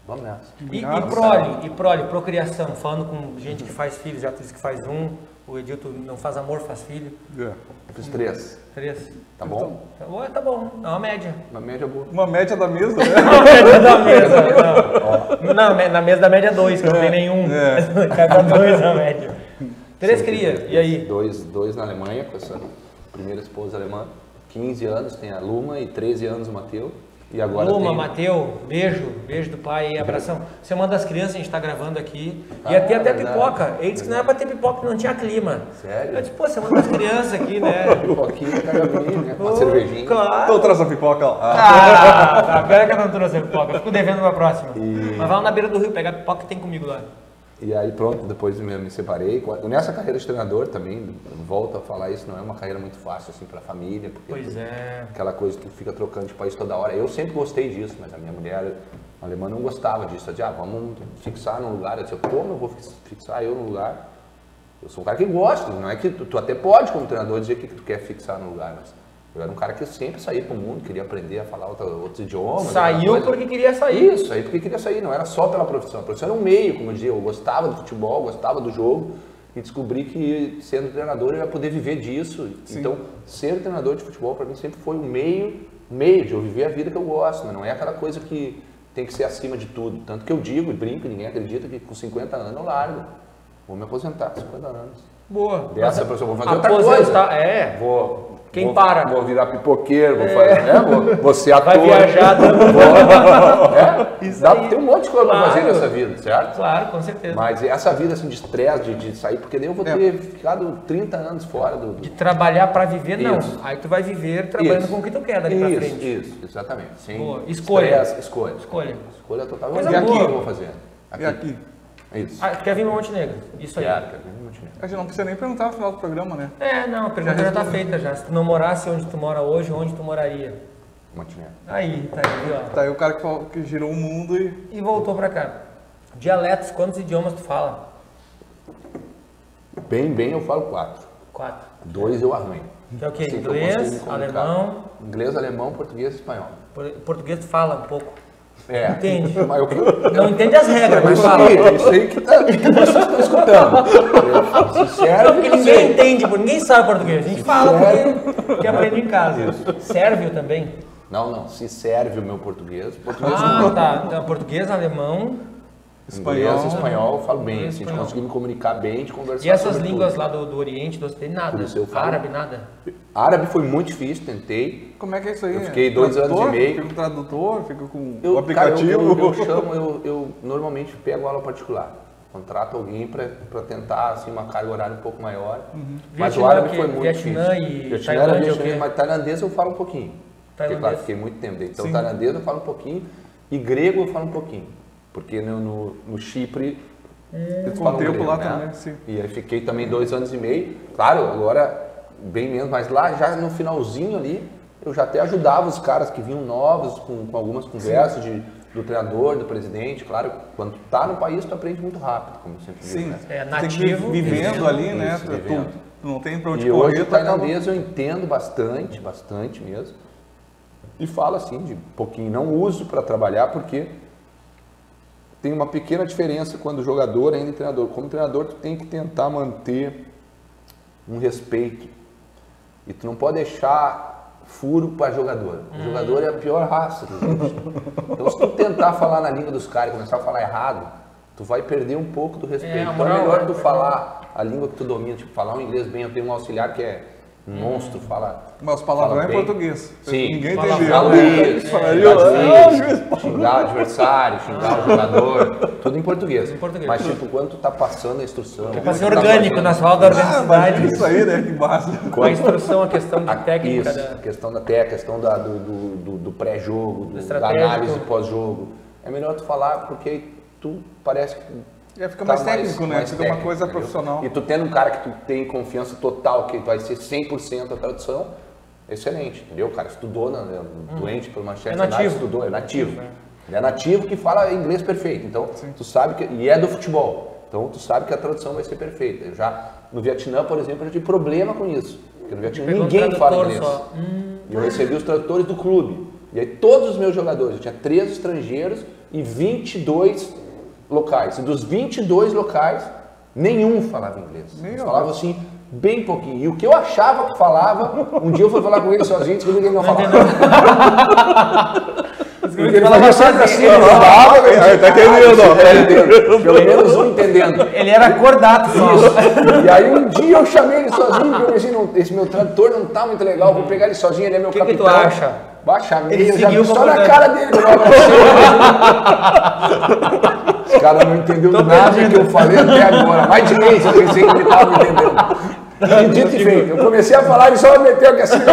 E prole, procriação, falando com gente que faz filhos, já disse que faz um, o Edilto não faz amor, faz filho. Eu fiz 3. 3. Tá bom? Tá bom, é uma média. Uma média boa. Uma média da mesa, né? Uma média da mesa, não, na mesa da média 2, que não tem nenhum. Cada 2 na média. 3 cria, e aí? 2 na Alemanha, com essa primeira esposa alemã. 15 anos tem a Luma e 13 anos o Mateu. E agora Luma, Mateu, beijo do pai e abração. Você é uma das crianças, a gente tá gravando aqui. Ia ter até pipoca. Ele disse que não era pra ter pipoca, que não tinha clima. Sério? Eu disse, você é uma das crianças aqui, né? Pipoquinha, cagavinha, né? Uma cervejinha. Claro. Então traz a pipoca, ó. Tá, pera que eu não trouxe a pipoca. Fico devendo pra próxima. Mas vai lá na beira do rio pegar a pipoca que tem comigo lá. E aí pronto, depois me separei. Nessa carreira de treinador também, volto a falar isso, não é uma carreira muito fácil assim para a família. Porque aquela coisa que tu fica trocando de país toda hora. Eu sempre gostei disso, mas a minha mulher alemã não gostava disso. Ela dizia, vamos fixar num lugar. Eu dizia, como eu vou fixar eu no lugar? Eu sou um cara que gosta, não é que tu até pode como treinador dizer que tu quer fixar no lugar, mas eu era um cara que sempre saía pro mundo, queria aprender a falar outros idiomas. Saiu porque queria sair. Isso, aí porque queria sair, não era só pela profissão. A profissão era um meio, como eu dizia, eu gostava do futebol, gostava do jogo e descobri que sendo treinador eu ia poder viver disso. Sim. Então, ser treinador de futebol para mim sempre foi um meio de eu viver a vida que eu gosto, mas não é aquela coisa que tem que ser acima de tudo. Tanto que eu digo e brinco, ninguém acredita que com 50 anos eu largo. Vou me aposentar com 50 anos. Boa. Dessa pessoa, vou fazer outra coisa. Vou virar pipoqueiro, vou fazer, né? Vou ser ator. Vai viajar. Tem um monte de coisa pra fazer nessa vida, certo? Claro, com certeza. Mas essa vida assim, de estresse, de sair, porque daí eu vou ter ficado 30 anos fora do... De trabalhar pra viver, não. Aí tu vai viver trabalhando com o que tu quer dali pra frente. Isso, exatamente. Sim. Boa. Escolha. Escolha total. Coisa e aqui boa. eu vou fazer? E aqui? Isso. Quer vir para Montenegro? Isso aí. Quer vir para Montenegro. A gente não precisa nem perguntar no final do programa, né? Não, a pergunta já está feita já. Se tu não morasse onde tu mora hoje, onde tu moraria? Montenegro. Aí, tá aí, ó. Tá aí o cara que girou o mundo e voltou para cá. Dialetos, quantos idiomas tu fala? Bem, eu falo 4. 4. 2 eu arranho. Que é o quê? Inglês, alemão? Inglês, alemão, português e espanhol. Português tu fala um pouco? Entende. Não entende as regras, mas fala. Isso aí que vocês estão escutando. Sincero, porque ninguém entende, ninguém sabe português. A gente fala porque aprende em casa. Sérvio também? Não, se serve o meu português. Tá. Então, português, alemão, Inglês, espanhol, eu falo bem, assim, de conseguir me comunicar bem, de conversar. E essas línguas lá do Oriente, do Ocidente, nada? Árabe, nada? Árabe foi muito difícil, tentei. Como é que é isso aí? Eu fiquei 2 anos e meio. Fica com o tradutor, fica com o aplicativo? Cara, eu normalmente pego aula particular. Contrato alguém para tentar assim, uma carga horária um pouco maior. Mas o árabe foi muito difícil. Vietnã era vietnamês, mas tailandês eu falo um pouquinho. Porque, claro, fiquei muito tempo dentro. Então, tailandês eu falo um pouquinho e grego eu falo um pouquinho. Porque no Chipre eles falam grego, lá né? também, sim. E aí fiquei também 2 anos e meio. Claro, agora bem menos, mas lá já no finalzinho ali, eu já até ajudava os caras que vinham novos com algumas conversas do treinador, do presidente. Claro, quando tu tá no país, tu aprende muito rápido, como eu sempre digo. Né? É nativo. Vivendo ali, né? Vivendo. Tu não tem pra onde correr. E hoje o tá tailandês eu entendo bastante mesmo. E falo assim, de pouquinho. Não uso para trabalhar, porque tem uma pequena diferença quando jogador ainda é treinador. Como treinador, tu tem que tentar manter um respeito. E tu não pode deixar furo para jogador. O jogador é a pior raça que existe. Então, se tu tentar falar na língua dos caras e começar a falar errado, tu vai perder um pouco do respeito. Então é melhor tu falar a língua que tu domina, tipo, falar um inglês bem. Eu tenho um auxiliar que é um monstro, fala... Mas os palavrões é em português. Sim. Ninguém entendeu. Xingar o adversário, xingar o jogador, tudo em português. Mas tipo, quando tu tá passando a instrução... É pra ser orgânico, na sua da organicidade. Isso aí, né? Que básico. A instrução, a questão de técnica. Isso, a questão da técnica, a questão do pré-jogo, da análise pós-jogo. É melhor tu falar porque tu parece que... Fica mais técnico, né? Fica uma coisa profissional. E tu tendo um cara que tu tem confiança total, que vai ser 100% a tradução, excelente, entendeu? O cara estudou, doente pelo Manchester United, estudou, é nativo. Ele é nativo que fala inglês perfeito, então tu sabe que... E é do futebol, então tu sabe que a tradução vai ser perfeita. Eu já, no Vietnã, por exemplo, eu tive problema com isso, porque no Vietnã ninguém fala inglês. E eu recebi os tradutores do clube. E aí todos os meus jogadores, eu tinha 3 estrangeiros e 22 locais. E dos 22 locais, nenhum falava inglês. Eles falavam assim, bem pouquinho. E o que eu achava que falava, um dia eu fui falar com ele sozinho, descobri que ele não falava. Ele falava sempre assim, ele falava, tá entendendo? Pelo menos um entendendo. Ele era cordato só. E aí um dia eu chamei ele sozinho, porque eu pensei, esse meu tradutor não tá muito legal, vou pegar ele sozinho, ele é meu capitão. O que tu acha? Chamei, eu já vi só na cara dele. Esse cara não entendeu nada que eu falei até agora. Mais de mês eu pensei que ele estava me entendendo. E dito e feito, eu comecei a falar, ele só meteu aqui assim,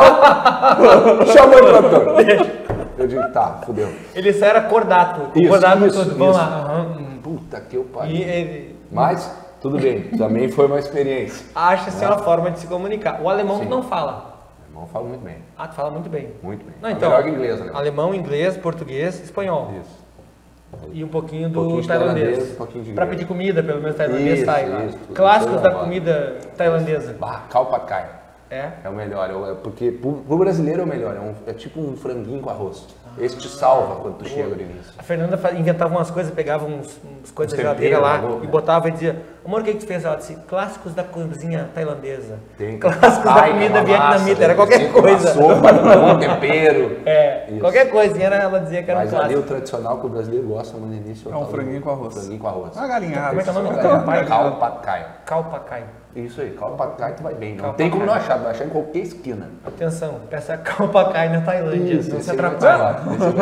só chamou o tradutor. Eu digo, tá, fudeu. Ele só era cordato. Vamos lá. Puta que eu pariu. Mas, tudo bem, também foi uma experiência. Acha-se uma forma de se comunicar. O alemão não fala. O alemão fala muito bem. Tu fala muito bem. Muito bem. Não, então, melhor que inglês, né? Alemão, inglês, português, espanhol. Isso. E um pouquinho do tailandês. Pra pedir comida, pelo menos tailandês sai lá. Isso, Clássicos da comida tailandesa. Khao Pad Thai. É o melhor, porque pro brasileiro é o melhor, é tipo um franguinho com arroz. Esse te salva quando tu chega no início. A Fernanda inventava umas coisas, pegava uns coisas da geladeira lá e botava e dizia, amor, o que tu fez? Ela disse, clássicos da cozinha tailandesa. Clássicos da comida vietnamita, era qualquer coisa. Sopa, com tempero. Qualquer coisinha ela dizia que era um clássico. Mas ali o tradicional que o brasileiro gosta no início é um franguinho com arroz. Franguinho com arroz. Uma galinhada. Como é que é o nome? Khao Pad Thai. Khao Pad Thai. Isso aí, Khao Pad Thai tu vai bem. Não tem como não achar, vai achar em qualquer esquina. Atenção, peça Khao Pad Thai na Tailândia, não se atrapalha.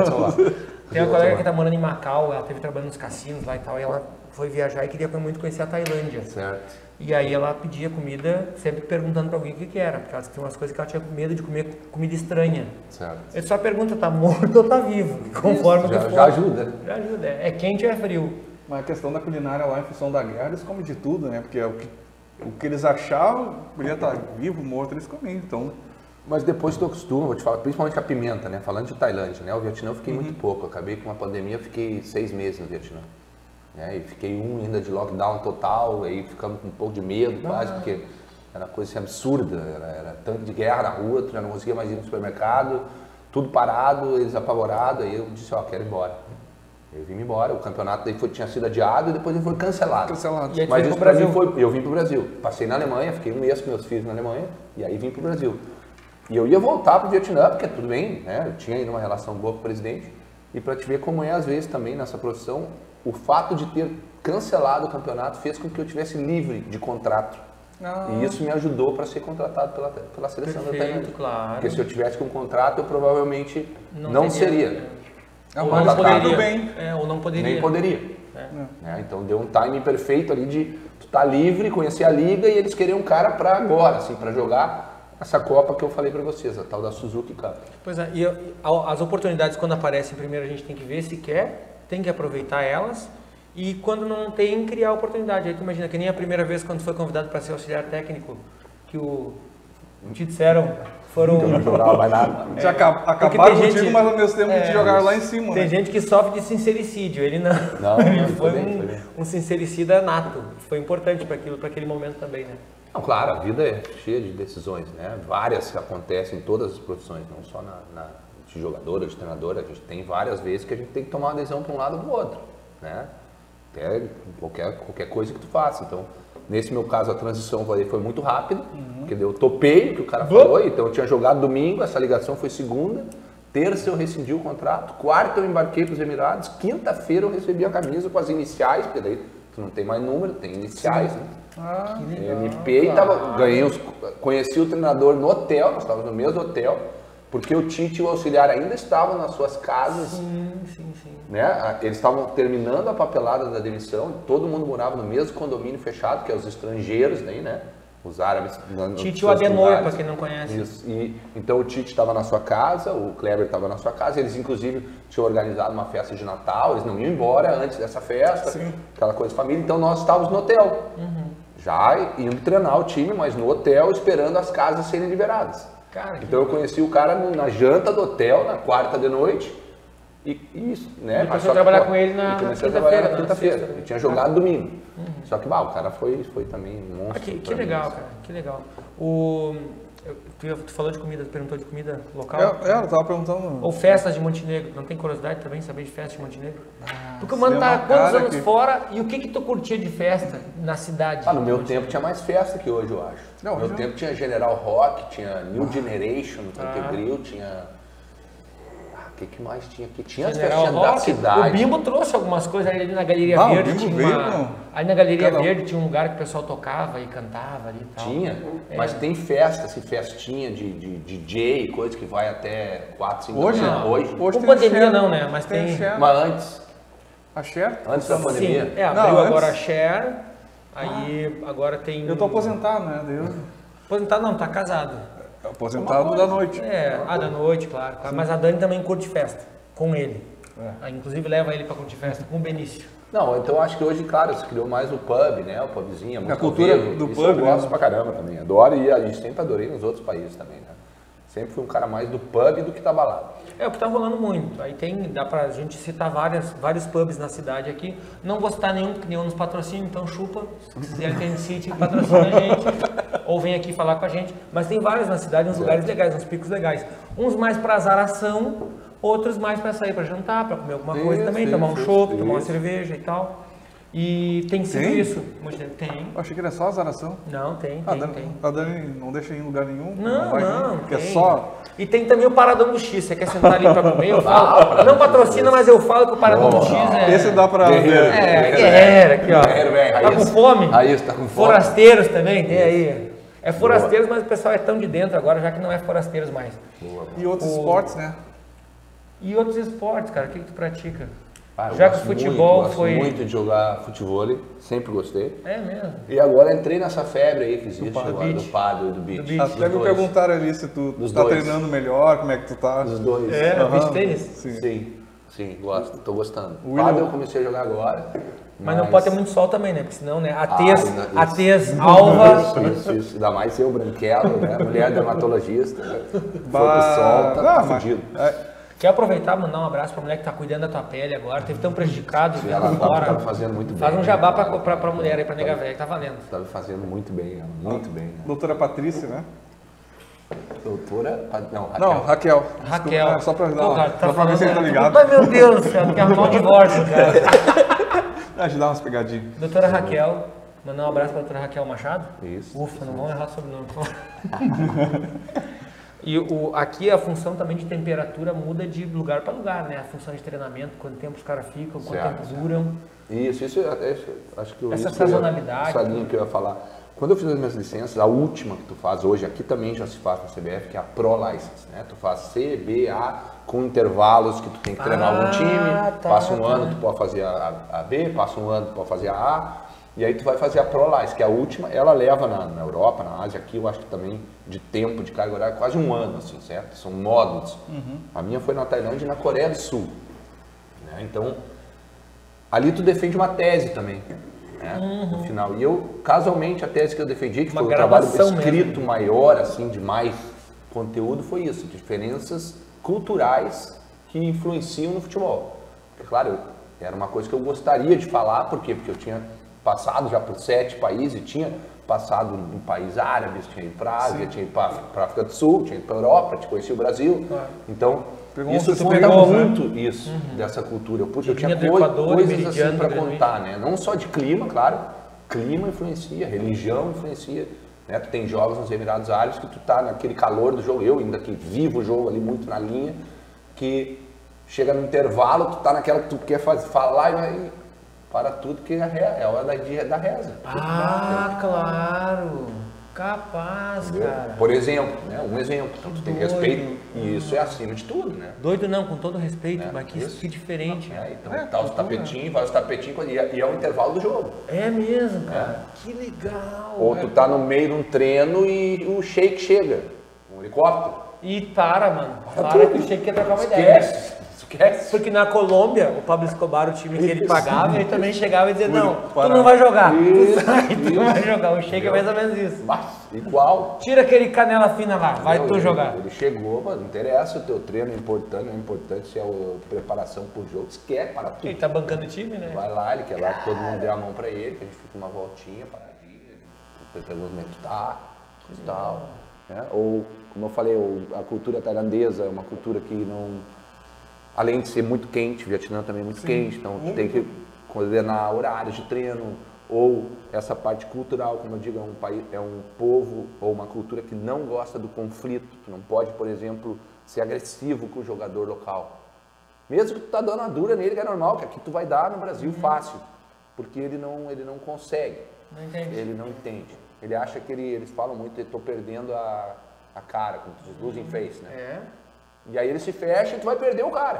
Tem uma colega que tá morando em Macau, ela esteve trabalhando nos cassinos lá e tal, e ela foi viajar e queria muito conhecer a Tailândia. Certo. E aí ela pedia comida, sempre perguntando pra alguém o que era, porque ela tinha umas coisas que ela tinha medo de comer comida estranha. Certo. Ele só pergunta, tá morto ou tá vivo? Conforme que for. Já ajuda. Já ajuda, é quente ou é frio? Mas a questão da culinária lá, em função da guerra, eles comem de tudo, né? Porque o que eles achavam, podia estar vivo, morto, eles comiam, então... Mas depois tu acostuma, vou te falar, principalmente a pimenta, né? Falando de Tailândia, né? O Vietnã eu fiquei muito pouco, eu acabei com uma pandemia, eu fiquei 6 meses no Vietnã. E fiquei ainda de lockdown total, aí ficamos com um pouco de medo quase, porque era uma coisa assim, absurda, era tanto de guerra na rua, tu já não conseguia mais ir no supermercado, tudo parado, eles apavorados, aí eu disse, quero ir embora. Eu vim embora, o campeonato daí tinha sido adiado e depois ele foi cancelado. Mas isso pra mim foi, eu vim pro Brasil, passei na Alemanha, fiquei 1 mês com meus filhos na Alemanha, e aí vim pro Brasil. E eu ia voltar pro Vietnã, porque tudo bem, né? Eu tinha ainda uma relação boa com o presidente, E para te ver como é, às vezes, também nessa profissão, o fato de ter cancelado o campeonato fez com que eu tivesse livre de contrato. E isso me ajudou para ser contratado pela seleção da Tailândia. Claro. Porque se eu tivesse com um contrato, eu provavelmente não seria. Ou não poderia. Bem. Ou não poderia. Nem poderia. Então deu um timing perfeito ali de tu estar livre, conhecer a liga e eles queriam um cara para agora, assim, para jogar essa Copa que eu falei para vocês, a tal da Suzuki Cup. Pois é, e as oportunidades quando aparecem primeiro a gente tem que ver se quer, tem que aproveitar elas. E quando não tem, criar oportunidade. Aí tu imagina que nem a primeira vez quando foi convidado para ser auxiliar técnico, que te disseram, foram... Não jogava mais nada. Já acabaram contigo, mas ao mesmo tempo te jogaram lá em cima. Tem gente que sofre de sincericídio, ele não. Ele foi um sincericida nato. Foi importante para aquele momento também, né? Não, claro, a vida é cheia de decisões, né? Várias acontecem em todas as profissões, não só de jogadora, de treinadora. A gente tem várias vezes que a gente tem que tomar uma decisão para um lado ou para o outro, né? Qualquer coisa que tu faça. Então, nesse meu caso, a transição foi muito rápida, porque eu topei o que o cara falou, então eu tinha jogado domingo, essa ligação foi segunda, terça eu rescindi o contrato, quarta eu embarquei para os Emirados, quinta-feira eu recebi a camisa com as iniciais, porque daí tu não tem mais número, tem iniciais, né? MP, conheci o treinador no hotel, nós estávamos no mesmo hotel, porque o Tite e o auxiliar ainda estavam nas suas casas. Sim. Né? Eles estavam terminando a papelada da demissão, todo mundo morava no mesmo condomínio fechado, que é os estrangeiros, daí, né? Os árabes. Tite e o Adenor, para quem não conhece. Isso. Então o Tite estava na sua casa, o Kleber estava na sua casa, eles inclusive tinham organizado uma festa de Natal, eles não iam embora antes dessa festa, aquela coisa de família, então nós estávamos no hotel. Já indo treinar o time, mas no hotel, esperando as casas serem liberadas. Cara, então eu conheci o cara na janta do hotel, na quarta de noite, e isso, né? E comecei a trabalhar com ele na quinta-feira. Eu tinha jogado domingo. Só que, o cara foi também um monstro. Que legal, cara, que legal. Tu falou de comida, tu perguntou de comida local? Eu tava perguntando. Ou festas de Montenegro, não tem curiosidade também saber de festas de Montenegro? Porque o mano tá há quantos anos fora e o que tu curtia de festa na cidade? No meu tempo tinha mais festa que hoje, eu acho. No meu tempo tinha General Rock, tinha New Generation, Grill, tinha... O que mais tinha aqui? Tinha as festinhas da cidade. O Bimbo trouxe algumas coisas ali na Galeria Verde. Ali na Galeria Verde tinha um lugar que o pessoal tocava e cantava ali e tal. Tinha, mas tem festa, assim, festinha de DJ, coisa que vai até 4, 5 hoje? Hoje com pandemia não, né? Mas tem... Mas antes. A Share? Antes da pandemia? Sim, abriu agora a Share, aí agora tem... Eu tô aposentado, né? Aposentado não, tá casado. Aposentado da noite. Da noite, claro. Mas a Dani também curte festa, com ele. Inclusive leva ele para curtir festa, com o Benício. Não, então acho que hoje, claro, se criou mais o pub, né? O pubzinho, a cultura do pub. Eu gosto pra caramba também, adoro e a gente sempre adorei nos outros países também, né? Sempre fui um cara mais do pub do que da balada. O que tá rolando muito. Aí dá pra gente citar vários pubs na cidade aqui. Não vou citar nenhum, que nenhum nos patrocina, então chupa. Se quiser que a gente cite, patrocina a gente. Ou vem aqui falar com a gente. Mas tem vários na cidade, uns lugares legais, uns picos legais. Uns mais pra azaração, outros mais pra sair pra jantar, pra comer alguma coisa também, tomar um chopp, tomar uma cerveja e tal. E tem sido isso. Tem. Eu achei que era só azaração. Não, tem. A Dani não deixa ir em lugar nenhum? Não, porque é só... E tem também o Paradão do X. Você quer sentar ali pra comer? Eu falo. Não patrocina, mas eu falo que o Paradão do X é... Esse dá pra... Guerreiro, aqui, ó. Tá com fome? Aí tá com fome. Forasteiros também, tem aí. É forasteiros, mas o pessoal é tão de dentro agora, já que não é forasteiros mais. E outros esportes, né? E outros esportes, cara. O que tu pratica? Já que o futebol gosto muito de jogar futebol, sempre gostei. É mesmo. E agora entrei nessa febre aí que existe agora, do paddle e do beach. Até me perguntaram ali se tu tá treinando melhor, como é que tu tá. Os dois. Beach tênis? Sim, gosto, tô gostando. Paddle eu comecei a jogar agora. Mas não pode ter muito sol também, né? Porque senão, né? A tez alva. Isso. Ainda mais eu, branquelo, né? Mulher dermatologista. Foi pro sol, tá fudido. Quer aproveitar e mandar um abraço pra mulher que tá cuidando da tua pele agora, teve tão prejudicado. Ela tá fazendo muito bem. Faz um jabá pra mulher aí, pra nega velha, que tá valendo. Tá fazendo muito bem, muito bem. Né? Doutora Patrícia, né? Doutora... Não, Raquel. Raquel. Só pra ajudar. Só pra ver se ele tá ligado. Ai, meu Deus do céu, quer arrumar um divórcio, cara. Ajudar umas pegadinhas. Doutora Raquel, mandar um abraço pra doutora Raquel Machado. Isso. Ufa, não vamos errar sobre o nome. E aqui a função também de temperatura muda de lugar para lugar, né? A função de treinamento, quanto tempo os caras ficam, quanto tempo duram. Isso, acho que essa sazonalidade. Essa linha que eu ia falar. Quando eu fiz as minhas licenças, a última que tu faz hoje, aqui também já se faz na CBF, que é a Pro License, né? Tu faz C, B, A, com intervalos que tu tem que treinar algum time, passa um ano tu pode fazer a B, passa um ano tu pode fazer a A, e aí tu vai fazer a Pro License, que é a última, ela leva na Europa, na Ásia, aqui eu acho que também de tempo, de carga horária, quase um ano, assim, certo? São módulos. A minha foi na Tailândia e na Coreia do Sul, né? Então, ali tu defende uma tese também, né? No final. E eu, casualmente, a tese que eu defendi, que foi um trabalho escrito maior, assim, de mais conteúdo, foi isso, diferenças culturais que influenciam no futebol. Porque, claro, era uma coisa que eu gostaria de falar, por quê? Porque eu tinha passado já por 7 países, tinha passado em países árabes, tinha ido para a Ásia, tinha ido para a África do Sul, tinha ido para a Europa, tinha conhecido o Brasil. Então, isso conta muito isso, dessa cultura. Eu tinha coisas assim para contar, né? Não só de clima, claro, clima influencia, religião influencia. Né? Tu tem jogos nos Emirados Árabes que tu tá naquele calor do jogo, eu ainda que vivo o jogo ali muito na linha, que chega no intervalo, tu tá naquela que tu quer falar e para tudo que é a hora da reza. Ah, claro! Capaz, entendeu? Cara. Por exemplo, né? Um exemplo. Então tu tem respeito e isso é acima de tudo, né? Doido não, com todo respeito, mas que diferente. Então tá os tapetinhos, vai os tapetinhos e é o intervalo do jogo. É mesmo, cara. Que legal. Ou tu tá no meio de um treino e o Sheik chega, um helicóptero. E mano. Para que o Sheik quer trocar uma ideia. Esquece. Porque na Colômbia, o Pablo Escobar, o time que ele pagava, ele também chegava e dizia, não, tu não vai jogar. Tu não vai jogar. O Sheik é mais ou menos isso. Mas, igual. Tira aquele canela fina lá, vai tu jogar. Ele chegou, mano, não interessa, o teu treino é importante, não é importante se é a preparação pro jogo, se quer, para tudo. Ele tá bancando o time, né? Vai lá, ele quer lá que todo mundo dê a mão pra ele, que a gente fica uma voltinha, paradinha, ele pergunta como é que tá, e tal. Né? Ou, como eu falei, a cultura tailandesa é uma cultura que não... Além de ser muito quente, o Vietnã também é muito quente, então tu tem que coordenar horários de treino, ou essa parte cultural, como eu digo, é um povo ou uma cultura que não gosta do conflito. Tu não pode, por exemplo, ser agressivo com o jogador local. Mesmo que tu tá dando a dura nele, que é normal, que aqui tu vai dar no Brasil fácil, porque ele não consegue. Não entende. Ele não entende. Ele acha que eles falam muito, eu tô perdendo a cara, como tu diz, losing face, né? É. E aí ele se fecha e tu vai perder o cara.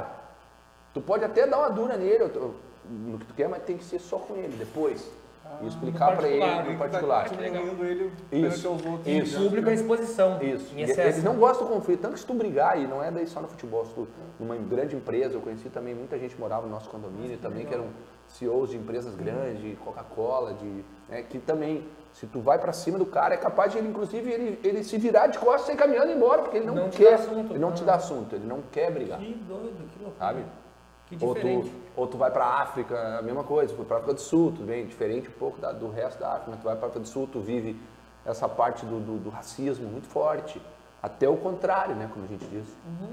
Tu pode até dar uma dura nele, no que tu quer, mas tem que ser só com ele depois. E explicar para ele no particular. Ele perante aos outros. Isso. Público à exposição. Isso. Eles não gostam do conflito, tanto que se tu brigar, e não é daí só no futebol, se tu, numa grande empresa, eu conheci também, muita gente morava no nosso condomínio também, que eram CEOs de empresas grandes, de Coca-Cola, que também, se tu vai para cima do cara, é capaz de ele, inclusive, ele se virar de costas e sair caminhando e ir embora, porque ele não quer, ele não te dá assunto, ele não quer brigar. Que doido, que loucura. Sabe? Que diferente. Ou tu vai para a África, a mesma coisa, tu vai para a África do Sul, tu vem diferente um pouco do resto da África, mas tu vai para a África do Sul, tu vive essa parte do racismo muito forte, até o contrário, né, como a gente diz.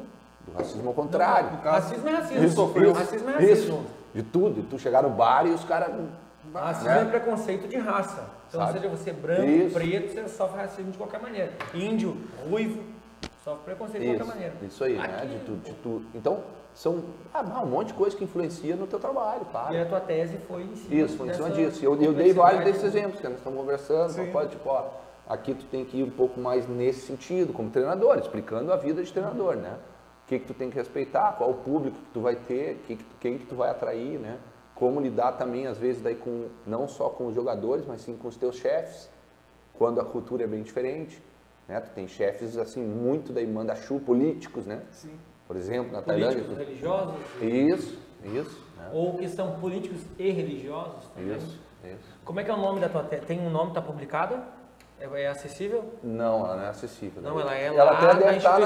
Do racismo ao contrário. Racismo é racismo. Racismo é racismo. De tudo, e tu chegar no bar e os caras... Racismo é preconceito de raça. Então, seja você branco, preto, você sofre racismo de qualquer maneira. Índio, ruivo, sofre preconceito de qualquer maneira. Isso aí, né, de tudo. Então, são um monte de coisa que influencia no teu trabalho, claro. E a tua tese foi em cima disso. Isso, foi em cima disso. Eu dei vários desses exemplos, que nós estamos conversando, pode, tipo, ó, aqui tu tem que ir um pouco mais nesse sentido, como treinador, explicando a vida de treinador, né? O que tu tem que respeitar, qual o público que tu vai ter, quem que tu vai atrair, né? Como lidar também, às vezes, daí não só com os jogadores, mas sim com os teus chefes, quando a cultura é bem diferente, né? Tu tem chefes, assim, muito daí manda-chu, políticos, né? Sim. Por exemplo, na Tailândia... Políticos religiosos? Isso. Né? Ou que são políticos e religiosos também? Isso. Como é que é o nome da tua tese? Tem um nome, está publicado? É acessível? Não, ela não é acessível. Não, ela é ela até deve estar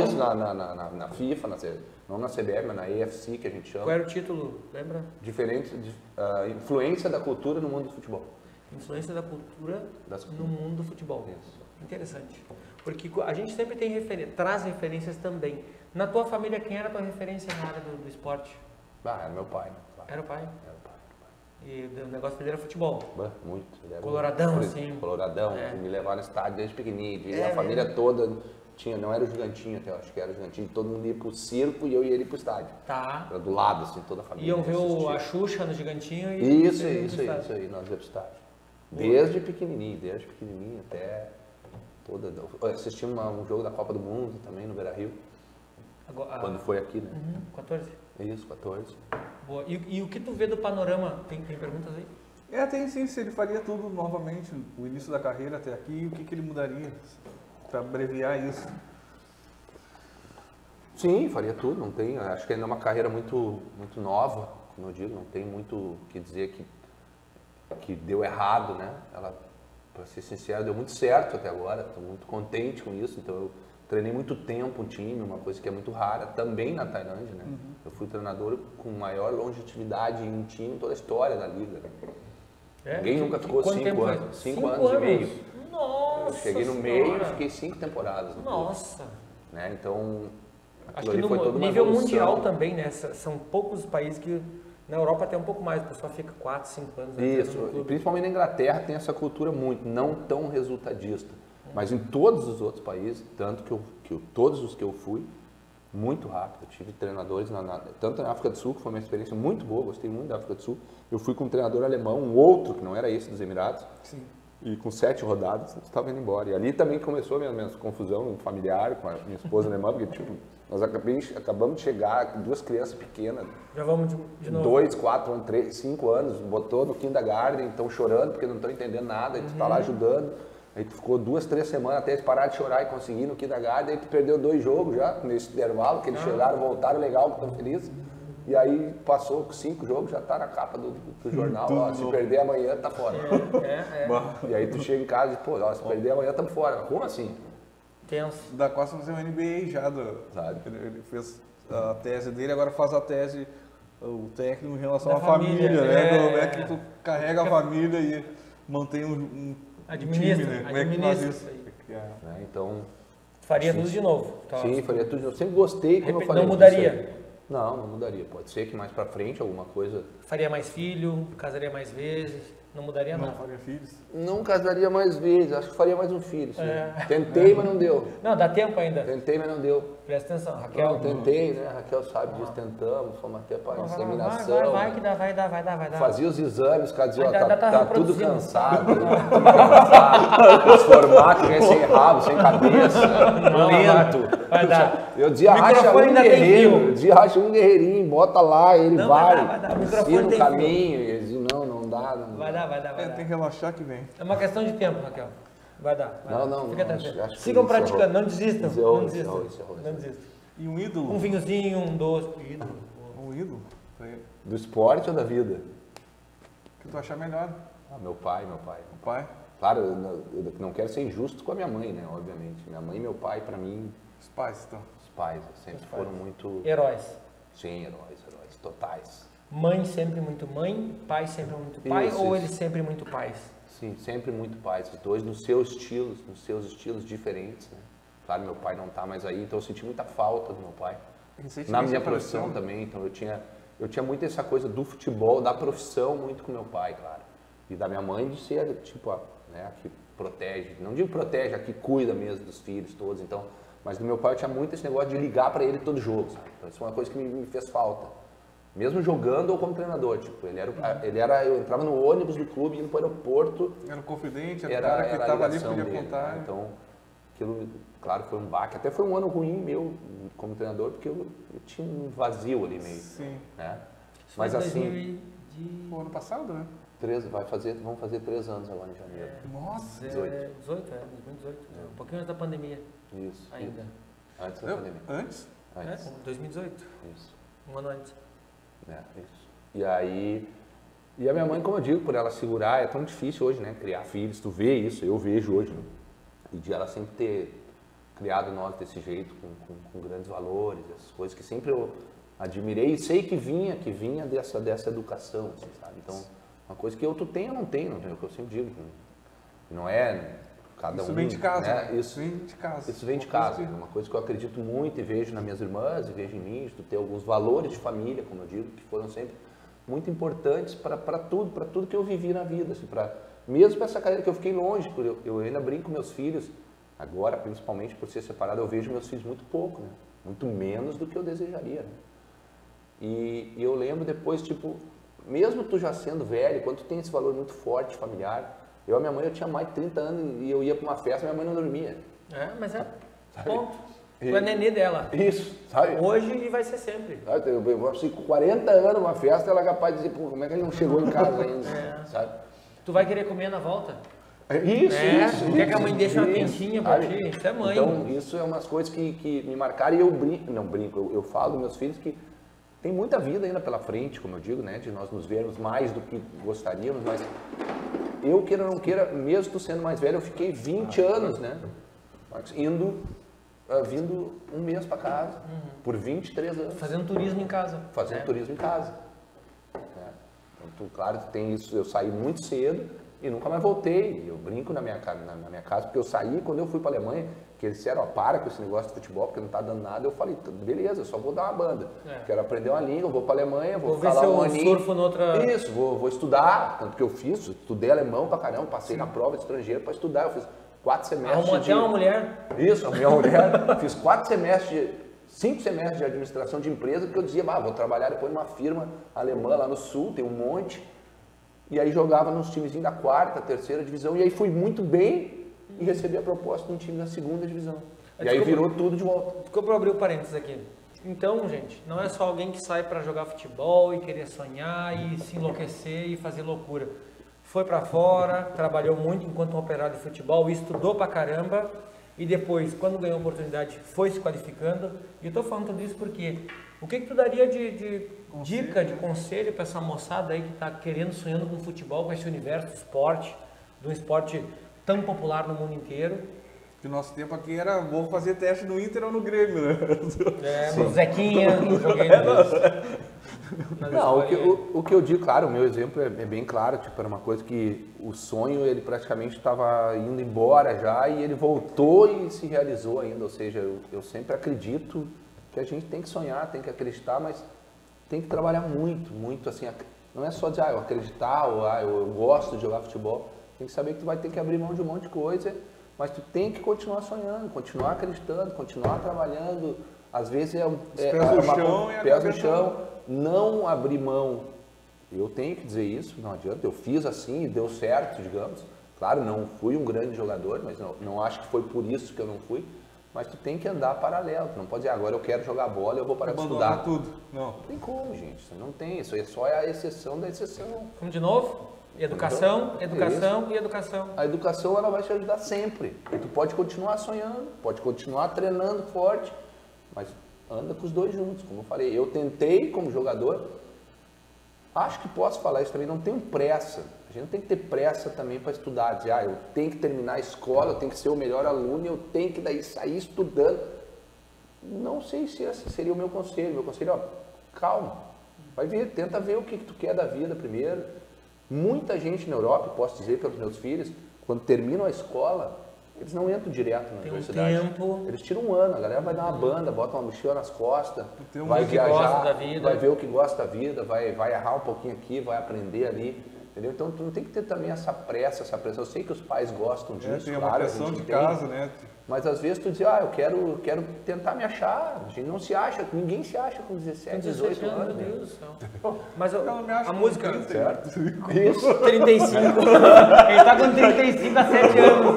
na na FIFA, não na CBF, mas na AFC, que a gente chama. Qual era o título, lembra? Influência da cultura no mundo do futebol. Influência da cultura no mundo do futebol. Isso. Interessante. Porque a gente sempre traz referências também. Na tua família, quem era a tua referência na área do esporte? Era meu pai. Né? Era o pai? Era o pai. E o negócio dele era futebol? Muito. Coloradão, assim. Coloradão, me levar no estádio desde pequenininho, a família toda. não era o Gigantinho até, eu acho que era o Gigantinho, todo mundo ia pro circo e eu ia ali pro estádio. Tá. Era do lado, assim, toda a família. Iam ver a Xuxa no Gigantinho e... Isso aí, nós ia pro estádio. Desde pequenininho até toda... Assistimos um jogo da Copa do Mundo também no Beira-Rio, quando foi aqui, né? 14? Isso, 14. Boa. E o que tu vê do panorama? Tem perguntas aí? Tem sim, se ele faria tudo novamente, o início da carreira até aqui, o que ele mudaria para abreviar isso? Sim, faria tudo, não tem, acho que ainda é uma carreira muito nova, como eu digo, não tem muito o que dizer que deu errado, né? Ela, para ser sincero, deu muito certo até agora, estou muito contente com isso, então eu treinei muito tempo um time, uma coisa que é muito rara, também na Tailândia, né? Eu fui treinador com maior longevidade em um time em toda a história da liga, né? Ninguém nunca ficou 5 anos. 5 anos e meio. Nossa! Eu cheguei no meio e fiquei 5 temporadas. Nossa! Né? Então, acho que no nível mundial também, né? São poucos países que... Na Europa tem um pouco mais, o pessoal fica 4, 5 anos. Isso, e principalmente na Inglaterra tem essa cultura muito, não tão resultadista. Mas em todos os outros países, tanto que todos os que eu fui, muito rápido. Eu tive treinadores, tanto na África do Sul, que foi uma experiência muito boa, gostei muito da África do Sul. Eu fui com um treinador alemão, um outro, que não era esse dos Emirados. Sim. E com 7 rodadas, eu estava indo embora. E ali também começou a minha confusão familiar com a minha esposa alemã, porque tipo, nós acabamos de chegar, 2 crianças pequenas. Já vamos de novo. 2, 4, 3, 5 anos, botou no kindergarten, estão chorando porque não estão entendendo nada, e tu tá lá ajudando. Aí tu ficou 2, 3 semanas até eles parar de chorar e conseguir no kindergarten, aí tu perdeu 2 jogos já, nesse intervalo, que eles chegaram, voltaram legal, estão felizes. E aí passou 5 jogos, já tá na capa do jornal, ó, se perder amanhã tá fora. E aí tu chega em casa e, pô, ó, se perder amanhã estamos fora. Como assim? Tenso. Da Costa fazer um MBA já, ele fez a tese dele, agora faz a tese, o técnico em relação à família, né? Como é que tu carrega a família e mantém um administra, time, né? Como é que faz isso? Então... Faria tudo de novo. Sim, faria tudo de novo. Sempre gostei, como eu falei. Não mudaria? Não mudaria. Pode ser que mais pra frente alguma coisa... Faria mais filho, casaria mais vezes, não mudaria nada. Não faria filhos? Não casaria mais vezes, acho que faria mais um filho. Tentei, mas não deu. Não, dá tempo ainda. Tentei, mas não deu. Presta atenção, Raquel. Não, tentei, né? A Raquel sabe disso, tentamos, fomos até para inseminação. Vai que dá, vai dar. Fazia os exames, os caras diziam, ó, tá tá tudo cansado. Os formatos, sem rabo, sem cabeça, lento. Vai dar. Eu dizia, racha um guerreiro, racha um guerreirinho, bota lá, ele vai. Vai dar. O Ensina microfone o tem caminho. E eles diziam, não dá. Vai dar. Tem que relaxar que vem. É uma questão de tempo, Raquel. Vai dar. Não. Fica tranquilo. Sigam praticando, não desistam. Não desistam. E um ídolo? Um vinhozinho, um doce. Ídolo. Um ídolo? Do esporte ou da vida? O que tu achar melhor? Meu pai. O pai? Claro, eu não quero ser injusto com a minha mãe, né? Obviamente. Minha mãe e meu pai, pra mim... Os pais, então. Os pais sempre foram muito... Heróis. Sim, heróis totais. Mãe sempre muito mãe, pai sempre muito pai, ou eles sempre muito pais? Sim, sempre muito pais. Os dois nos seus estilos diferentes, né? Claro, meu pai não tá mais aí, então eu senti muita falta do meu pai. Na minha profissão também, então eu tinha muito essa coisa do futebol, da profissão, muito com meu pai, claro. E da minha mãe de ser, tipo, né, a que protege, não digo protege, a que cuida mesmo dos filhos todos, então... Mas do meu pai eu tinha muito esse negócio de ligar para ele todo jogo, sabe? Então isso é uma coisa que me fez falta. Mesmo jogando ou como treinador, tipo, eu entrava no ônibus do clube, indo para o aeroporto... Era o confidente, era o cara que estava ali, podia contar. Então, aquilo, claro, foi um baque. Até foi um ano ruim meu como treinador, porque eu tinha um vazio ali meio. Sim. Né? Mas assim... O ano passado, né? Vamos fazer 3 anos agora em janeiro. Nossa! 2018. Um pouquinho antes da pandemia. Isso. Ainda. Antes da pandemia. Antes? 2018. Isso. Um ano antes. Isso. E aí... E a minha mãe, como eu digo, por ela segurar, é tão difícil hoje, né? Criar filhos, tu vê isso, eu vejo hoje. Né? E de ela sempre ter criado nós desse jeito, com grandes valores, essas coisas que sempre eu admirei e sei que vinha dessa educação, assim, sabe? Então, uma coisa que tu tem ou não tem, é o que eu sempre digo. Não é cada isso um... Vem de casa. Né? Isso vem de casa. É uma coisa que eu acredito muito e vejo nas minhas irmãs, e vejo em mim, de tu ter alguns valores de família, como eu digo, que foram sempre muito importantes para tudo que eu vivi na vida, assim, mesmo para essa carreira que eu fiquei longe, eu ainda brinco com meus filhos, Agora, principalmente por ser separado, eu vejo meus filhos muito pouco, né? Muito menos do que eu desejaria, né? E eu lembro depois, tipo, mesmo tu já sendo velho, quando tu tem esse valor muito forte, familiar, eu e minha mãe, eu tinha mais de 30 anos e eu ia para uma festa, minha mãe não dormia. Mas é ponto. Tu é nenê dela. Isso, sabe? Hoje e vai ser sempre. Sabe? Eu vou com 40 anos numa festa, ela é capaz de dizer, pô, como é que ele não chegou em casa ainda, sabe? Tu vai querer comer na volta? Isso. Quer que a mãe deixe uma quentinha pra ti? Isso é mãe. Então, isso é umas coisas que me marcaram e eu brinco, eu falo dos meus filhos que tem muita vida ainda pela frente, como eu digo, né? De nós nos vermos mais do que gostaríamos, mas eu queira ou não queira, mesmo tu sendo mais velho, eu fiquei 20 anos, né? Vindo um mês para casa, por 23 anos. Fazendo turismo em casa. Fazendo turismo em casa. Então, claro, tem isso, eu saí muito cedo e nunca mais voltei. Eu brinco na minha casa, porque eu saí, quando eu fui para a Alemanha, que eles disseram, ó, para com esse negócio de futebol, porque não tá dando nada, eu falei, beleza, eu só vou dar uma banda. Quero aprender uma língua, vou para a Alemanha, vou ficar lá um aninho. Surfo noutra... Isso, vou estudar, tanto que eu fiz, estudei alemão pra caramba, passei na prova de estrangeiro para estudar, eu fiz 4 semestres até uma mulher. Isso, a minha mulher, fiz 5 semestres de administração de empresa, porque eu dizia, vou trabalhar depois numa firma alemã lá no sul, tem um monte, e aí jogava nos timezinhos da 4ª, 3ª divisão, e aí fui muito bem e recebi a proposta de um time da 2ª divisão. E aí virou tudo de volta. Ficou para abrir o parênteses aqui. Então, gente, não é só alguém que sai para jogar futebol e querer sonhar e se enlouquecer e fazer loucura. Foi para fora, trabalhou muito enquanto um operário de futebol, estudou pra caramba e depois, quando ganhou a oportunidade, foi se qualificando. E eu tô falando tudo isso porque o que tu daria de dica, de conselho para essa moçada aí que tá querendo, sonhando com futebol, com esse universo do esporte, de um esporte tão popular no mundo inteiro? Que o nosso tempo aqui era, vou fazer teste no Inter ou no Grêmio, né? No Zequinha, no joguei Não, o que eu digo, claro, o meu exemplo é bem claro, tipo, era uma coisa que o sonho, ele praticamente estava indo embora já e ele voltou e se realizou ainda, ou seja, eu sempre acredito que a gente tem que sonhar, tem que acreditar, mas tem que trabalhar muito, muito, assim, não é só dizer, eu acreditar ou eu gosto de jogar futebol, tem que saber que tu vai ter que abrir mão de um monte de coisa, mas tu tem que continuar sonhando, continuar acreditando, continuar trabalhando, às vezes pés no chão, não abrir mão. Eu tenho que dizer isso, não adianta, eu fiz assim e deu certo, digamos. Claro, não fui um grande jogador, mas não acho que foi por isso que eu não fui. Mas tu tem que andar paralelo, tu não pode dizer, agora eu quero jogar bola, eu vou parar de estudar. Tudo. Não tem como, gente, isso não tem, isso é só a exceção da exceção. Vamos de novo? Educação, educação e educação. A educação, ela vai te ajudar sempre. E tu pode continuar sonhando, pode continuar treinando forte, mas anda com os dois juntos, como eu falei. Eu tentei como jogador, acho que posso falar isso também, não tenho pressa. A gente não tem que ter pressa também para estudar, dizer, eu tenho que terminar a escola, eu tenho que ser o melhor aluno, eu tenho que daí sair estudando. Não sei se esse seria o meu conselho. Meu conselho, calma, vai ver, tenta ver o que tu quer da vida primeiro. Muita gente na Europa, posso dizer pelos meus filhos, quando terminam a escola, eles não entram direto na universidade. Eles tiram um ano, a galera vai dar uma banda, bota uma mochila nas costas, vai viajar, vai ver o que gosta da vida, vai errar um pouquinho aqui, vai aprender ali. Entendeu? Então tu não tem que ter também essa pressa. Eu sei que os pais gostam disso, tem uma pressão de casa, né? Mas às vezes tu diz, eu quero tentar me achar. A gente não se acha, ninguém se acha com 17, 18 anos. Meu Deus do céu. Mas a música... Certo? Isso. 35. Ele tá com 35 há 7 anos.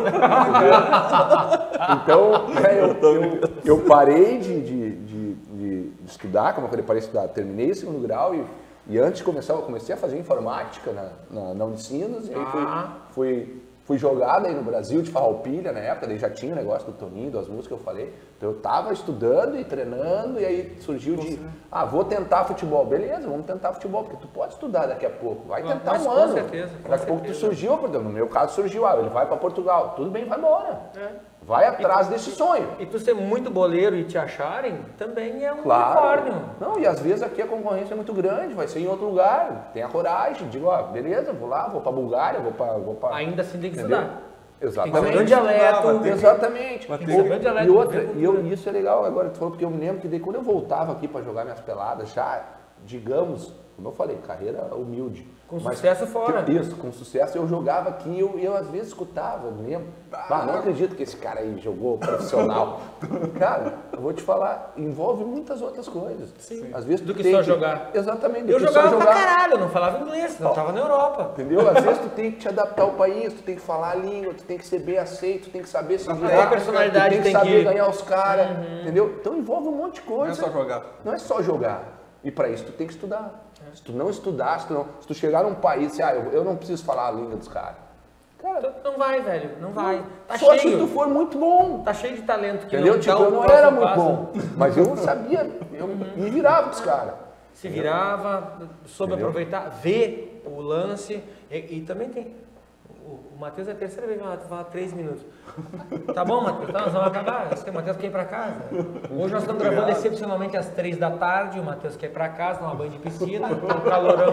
Então, eu parei de estudar, como eu falei, parei de estudar. Terminei o 2º grau e antes de começar, eu comecei a fazer informática na Unicinos, e aí fui jogado aí no Brasil de Farroupilha na época, daí já tinha o negócio do Toninho, das músicas que eu falei. Então eu tava estudando e treinando, e aí surgiu vou tentar futebol. Beleza, vamos tentar futebol, porque tu pode estudar daqui a pouco, vai tentar um ano. Certeza, daqui a pouco tu surgiu, no meu caso surgiu, ele vai para Portugal. Tudo bem, vai embora. Vai atrás desse sonho. E tu ser muito boleiro e te acharem, também é um unicórnio. Não, e às vezes aqui a concorrência é muito grande, vai ser em outro lugar. Tenha coragem, digo, beleza, vou lá, vou pra Bulgária, vou pra... Ainda assim tem que estudar. Exatamente. Tem que um dialeto. Exatamente. E isso é legal agora, tu falou, porque eu me lembro que daí quando eu voltava aqui pra jogar minhas peladas, já digamos, como eu falei, carreira humilde. Com sucesso fora. Isso, com sucesso. Eu jogava aqui e eu às vezes escutava, eu lembro. Não acredito que esse cara aí jogou profissional. Cara, eu vou te falar, envolve muitas outras coisas. Sim. Às vezes do que só jogar. Exatamente. Eu jogava pra caralho, eu não falava inglês, eu tava na Europa. Entendeu? Às vezes tu tem que te adaptar ao país, tu tem que falar a língua, tu tem que ser bem aceito, tu tem que saber se virar, a personalidade tu tem que saber ganhar os caras, entendeu? Então envolve um monte de coisa. Não é só jogar. Não é só jogar. E para isso tu tem que estudar. Se tu não estudar, se tu chegar num país e eu não preciso falar a língua dos caras. Cara, não vai, velho, não vai. Tá só cheio. se tu for muito bom. Tá cheio de talento que entendeu? não Tipo, eu não era muito bom, mas eu sabia, eu me virava com os caras. Se virava, soube aproveitar, ver o lance e também tem... O Matheus é a terceira vez que vai falar 3 minutos. Tá bom, Matheus? Tá, nós vamos acabar. O Matheus quer ir pra casa. Hoje nós estamos gravando excepcionalmente às 3 da tarde. O Matheus quer ir pra casa, tomar banho de piscina. Tá um calorão.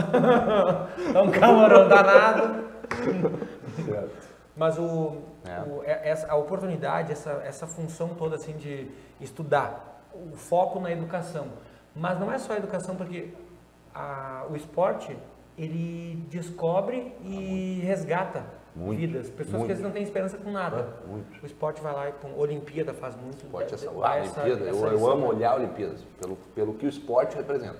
Tá um calorão danado. Certo. Mas a oportunidade, essa função toda assim de estudar, o foco na educação. Mas não é só a educação, porque o esporte... ele descobre e resgata vidas. Pessoas que às vezes não têm esperança com nada. O esporte vai lá e com Olimpíada faz muito. O esporte Olimpíada. Eu amo olhar Olimpíadas, pelo que o esporte representa.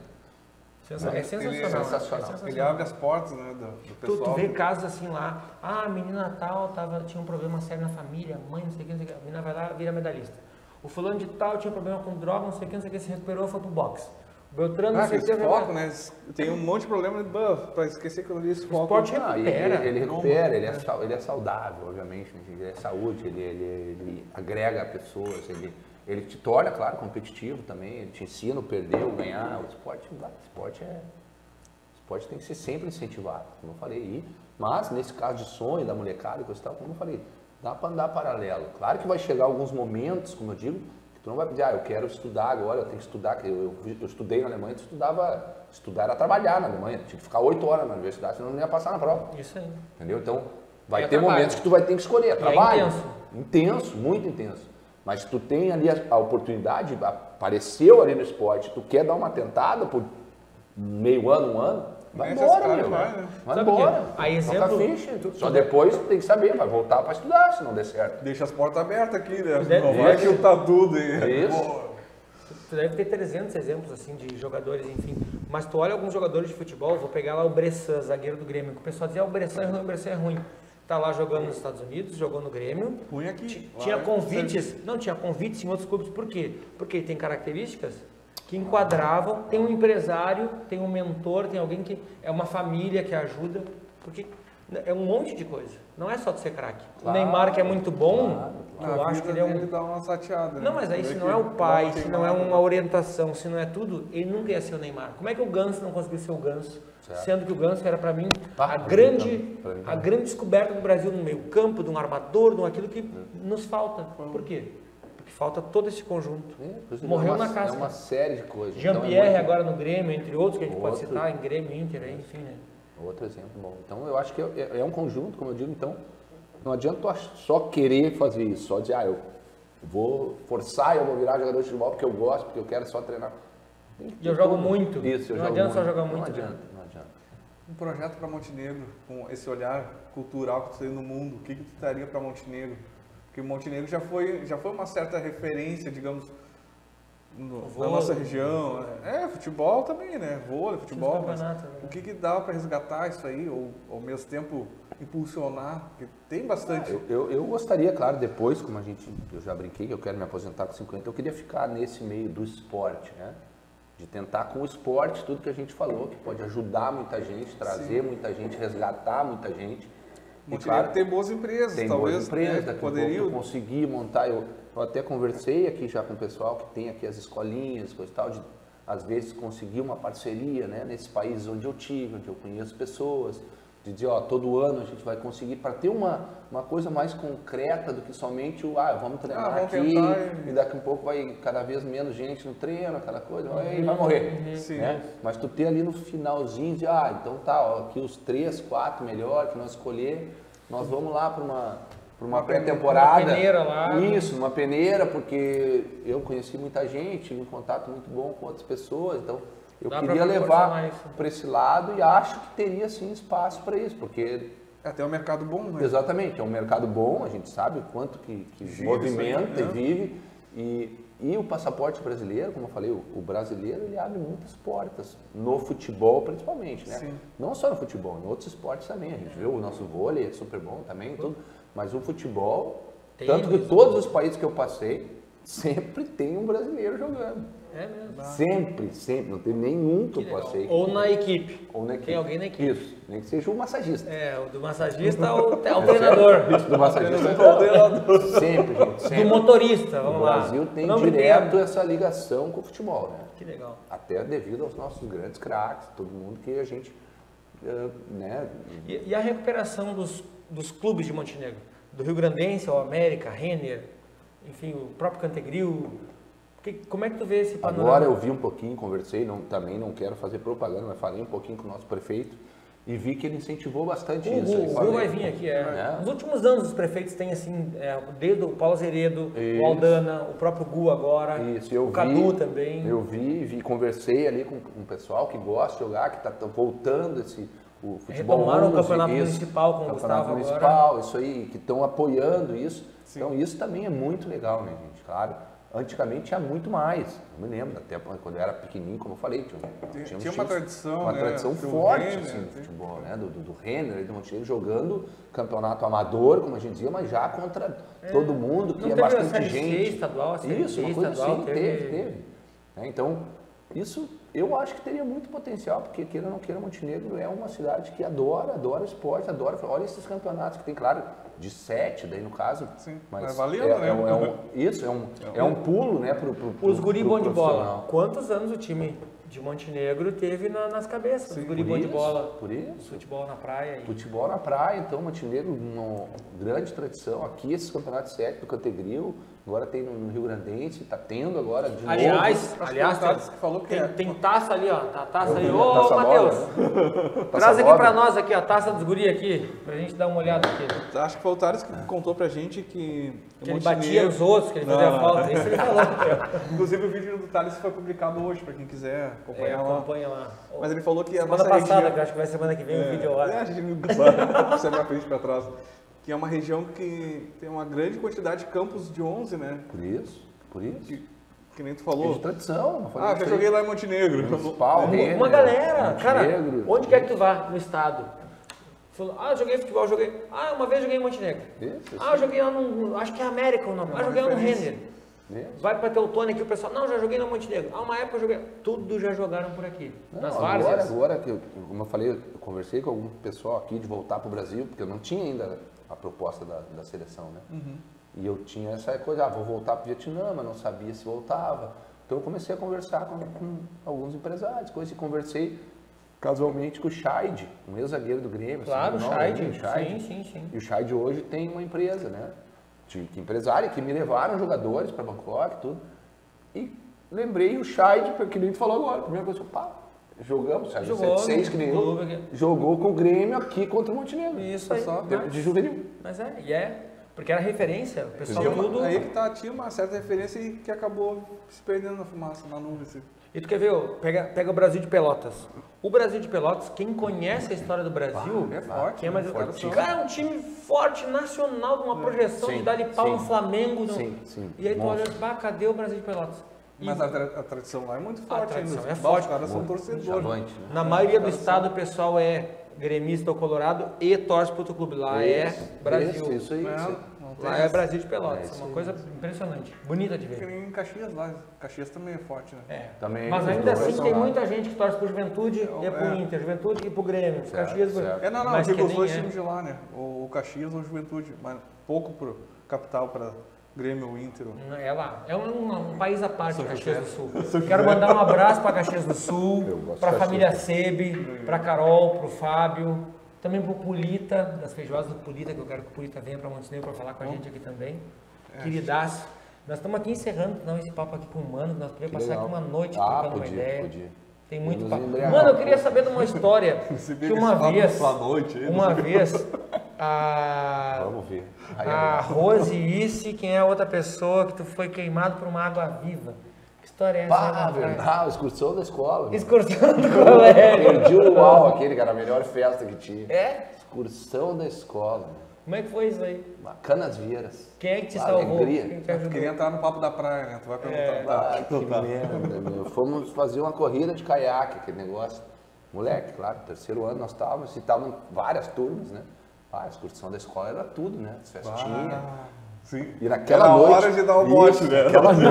É sensacional. Ele abre as portas, né, do pessoal. Tu vê casos assim lá, a menina tal tinha um problema sério na família, a mãe, não sei o que, a menina vai lá, vira medalhista. O fulano de tal tinha um problema com droga, não sei o que, se recuperou, foi pro boxe. Beltrano, não sei o que. Foco, né? Tem um monte de problema para esquecer que eu li esse foco. O esporte recupera. Ele recupera, ele é saudável, obviamente, né? Ele é saúde, ele agrega pessoas, ele te torna, claro, competitivo também, ele te ensina a perder ou ganhar. O esporte tem que ser sempre incentivado, como eu falei. Mas, nesse caso de sonho da molecada, como eu falei, dá para andar paralelo. Claro que vai chegar alguns momentos, como eu digo, tu não vai pedir, eu quero estudar agora, eu tenho que estudar. Eu estudei na Alemanha, estudar era trabalhar na Alemanha. Tinha que ficar 8 horas na universidade, senão não ia passar na prova. Isso aí. Entendeu? Então, vai ter momentos que tu vai ter que escolher. Trabalho. Intenso, muito intenso. Mas tu tem ali a oportunidade, apareceu ali no esporte, tu quer dar uma tentada por meio ano, um ano, vai embora, meu. Vai embora. Aí exemplo... Só depois tu tem que saber, vai voltar para estudar, se não der certo. Deixa as portas abertas aqui, né? Não vai que tá tudo aí. Isso. Tu deve ter 300 exemplos assim de jogadores, enfim. Mas tu olha alguns jogadores de futebol, vou pegar lá o Bressan, zagueiro do Grêmio, que o pessoal dizia, o Bressan é ruim. Tá lá jogando nos Estados Unidos, jogou no Grêmio. Ruim aqui. Tinha convites, tinha convites em outros clubes, por quê? Porque ele tem características que enquadravam, tem um empresário, tem um mentor, tem alguém que é uma família que ajuda, porque é um monte de coisa. Não é só de ser craque. O Neymar, que é muito bom, eu acho que ele é um... dá uma sateada, né? Não, mas aí se não é o pai, se não é uma orientação, se não é tudo, ele nunca ia ser o Neymar. Como é que o Ganso não conseguiu ser o Ganso? Certo. Sendo que o Ganso era para mim a grande descoberta do Brasil no meio campo, de um armador, de aquilo que nos falta. Por quê? Porque falta todo esse conjunto. Morreu na casca. É uma série de coisas. Jean-Pierre agora no Grêmio, entre outros que a gente pode citar, em Grêmio, Inter, aí, enfim, né? Outro exemplo bom. Então eu acho que é um conjunto, como eu digo, então não adianta só querer fazer isso, só dizer, eu vou forçar, eu vou virar jogador de futebol porque eu gosto, porque eu quero só treinar. E eu jogo muito. Isso, não adianta só jogar muito. Não adianta. Um projeto para Montenegro, com esse olhar cultural que tu tem no mundo, o que tu daria para Montenegro? Porque Montenegro já foi uma certa referência, digamos, na nossa região. Futebol também, né? Vôlei, futebol. Mas o que dá para resgatar isso aí, ou ao mesmo tempo impulsionar? Porque tem bastante. Eu gostaria, claro, depois, como eu já brinquei, que eu quero me aposentar com 50, eu queria ficar nesse meio do esporte, né? De tentar com o esporte, tudo que a gente falou, que pode ajudar muita gente, trazer muita gente, resgatar muita gente. E claro, ter boas empresas, tem talvez. Boas empresas, daqui a pouco eu consegui montar. Eu até conversei aqui já com o pessoal que tem aqui as escolinhas, coisa e tal, de às vezes conseguir uma parceria, né, nesse país onde eu tive, onde eu conheço pessoas, de dizer, todo ano a gente vai conseguir, para ter uma coisa mais concreta do que somente vamos treinar aqui e daqui a pouco vai cada vez menos gente no treino, aquela coisa, vai morrer. Né? Mas tu ter ali no finalzinho de, então tá, aqui os 3, 4 melhores que nós escolher, nós vamos lá para uma pré-temporada. Uma peneira lá. Isso, uma peneira, porque eu conheci muita gente, tive um contato muito bom com outras pessoas, então eu queria levar para esse lado e acho que teria sim espaço para isso, porque até um mercado bom, né? Exatamente, é um mercado bom, a gente sabe o quanto que movimenta e vive, e o passaporte brasileiro, como eu falei, o brasileiro ele abre muitas portas, no futebol principalmente, né? Sim. Não só no futebol, em outros esportes também, a gente vê o nosso vôlei é super bom também, tudo, mas o futebol, tanto que todos os países que eu passei, sempre tem um brasileiro jogando. É mesmo? Sempre, não tem nenhum que eu passei. Ou na equipe. Ou na equipe. Tem alguém na equipe. Isso, nem que seja o massagista. O do massagista ou o treinador. Isso, do massagista é o treinador. Sempre, gente, sempre. Do motorista, vamos lá. O Brasil tem direto essa ligação com o futebol, né? Que legal. Até devido aos nossos grandes craques, todo mundo que a gente, né? E a recuperação dos clubes de Montenegro? Do Rio Grandense ao América, Renner, enfim, o próprio Cantegril. Como é que tu vê esse panorama? Agora eu vi um pouquinho, conversei, também não quero fazer propaganda, mas falei um pouquinho com o nosso prefeito e vi que ele incentivou bastante isso. O Ru vai vir aqui. Nos últimos anos os prefeitos têm assim, desde o Paulo Azeredo, o Aldana, o próprio Gu agora, o Cadu também. Eu vi, conversei ali com o pessoal que gosta de jogar, que está voltando o futebol. Retomaram o campeonato municipal com o Gustavo agora. Isso aí, que estão apoiando isso. Sim. Então isso também é muito legal, né, gente? Claro. Antigamente tinha muito mais, eu me lembro, até quando eu era pequenininho, como eu falei, tinha uma tradição, uma tradição forte assim, do futebol, né? do Renner, do Montenegro, jogando campeonato amador, como a gente dizia, mas já contra todo mundo, que é bastante gente. Estadual, isso, uma coisa assim, teve. Então, isso eu acho que teria muito potencial, porque queira ou não queira, Montenegro é uma cidade que adora esporte, olha esses campeonatos que tem, claro, de 7, daí no caso. Sim, mas valendo, né? É um pulo, né, os guri bom de bola. Quantos anos o time de Montenegro teve nas cabeças? Os guri bom de bola. Por isso. Futebol na praia. Futebol na praia, então Montenegro, uma grande tradição. Aqui esses campeonatos 7 do Cantegril, agora tem no Rio Grandense, está tendo agora de novo. Aliás, que falou que tem taça ali, ó. Tá a taça ali. Ô, Matheus, traz aqui pra nós aqui, ó, a taça dos guri aqui, pra gente dar uma olhada aqui. Acho que foi o Thales que contou pra gente que ele batia os outros, que ele fazia falta. Isso ele falou. Inclusive o vídeo do Thales foi publicado hoje, pra quem quiser acompanhar lá. Acompanha lá. Mas ele falou que a nossa passada, região... que acho que vai semana que vem o vídeo lá. A gente não sabe, você vai frente pra trás. Que é uma região que tem uma grande quantidade de campos de 11, né? Por isso. Que nem tu falou. De tradição. Já joguei lá em Montenegro. Uma galera, cara, onde quer que tu vá no estado? Falou, joguei futebol, uma vez joguei em Montenegro. Eu joguei lá no, acho que é América o nome. Joguei lá no Renner. Vai para Teutônia aqui o pessoal, não, já joguei no Montenegro. Uma época eu joguei, tudo já jogaram por aqui. Nas várzeas. Agora que, como eu falei, eu conversei com algum pessoal aqui de voltar para o Brasil, porque eu não tinha ainda a proposta da seleção, né? Uhum. E eu tinha essa coisa, vou voltar para o Vietnã, mas não sabia se voltava. Então eu comecei a conversar com alguns empresários, e conversei casualmente com o Scheid, um ex-zagueiro do Grêmio. Claro, o Scheid. Sim. E o Scheid hoje tem uma empresa, né? De empresário, que me levaram jogadores para Bangkok e tudo. E lembrei o Scheid, que nem tu falou agora, a primeira coisa, jogamos, sabe? 7-6 que nem eu. Jogou com o Grêmio aqui contra o Montenegro. Isso aí. Só, de juvenil. Mas porque era referência, o pessoal tudo... Aí que tinha uma certa referência e que acabou se perdendo na fumaça, na nuvem. Assim. E tu quer ver, pega o Brasil de Pelotas. O Brasil de Pelotas, quem conhece a história do Brasil... é forte. Cara, é um time forte, nacional, de uma projeção de dar de pau no Flamengo. Sim. E aí tu olha, cadê o Brasil de Pelotas? Mas a tradição lá é muito forte. A tradição ainda. é forte. Os caras são torcedores. Né? Na maioria do estado o pessoal é gremista ou colorado e torce para outro clube. Lá é Brasil. Isso aí. Lá é Brasil de Pelotas. É uma coisa impressionante. Bonita de ver. Tem em Caxias lá. Caxias também é forte, né? Também. Mas ainda assim tem muita gente que torce pro Juventude e pro Inter. Juventude e pro Grêmio. Caxias... Não, digo os dois times de lá, né? O Caxias ou o Juventude. Mas pouco pro capital, para Grêmio ou Inter. É lá. É um país à parte, Caxias do Sul. Quero mandar um abraço para Caxias do Sul, para a família Sebe, para Carol, pro Fábio, também pro Pulita, das feijoadas do Pulita, que eu quero que o Pulita venha para Montenegro para falar com a gente aqui também. Queridaço. Nós estamos aqui encerrando esse papo aqui com o Mano, nós podíamos passar aqui uma noite trocando uma ideia. Podia. Tem muito papo. Mano, eu queria saber de uma história que uma vez Vamos ver. A Rose Isse, quem é a outra pessoa que tu foi queimado por uma água viva, que História é essa? Pá, verdade, excursão da escola. Excursão do colégio. Perdi o luau aquele, que era a melhor festa que tinha. É? Excursão da escola. Como é que foi isso aí? Canasvieiras. Quem é que te salvou? Alegria. Quem te Tu ajudou? queria entrar no papo da praia, né? Tu vai perguntar. Que merda, meu. Fomos fazer uma corrida de caiaque, aquele negócio. Moleque, claro, terceiro ano nós estávamos, e estavam várias turmas, né? A excursão da escola era tudo, né? As festinhas. Sim. E naquela Era noite. hora de dar o bote, né?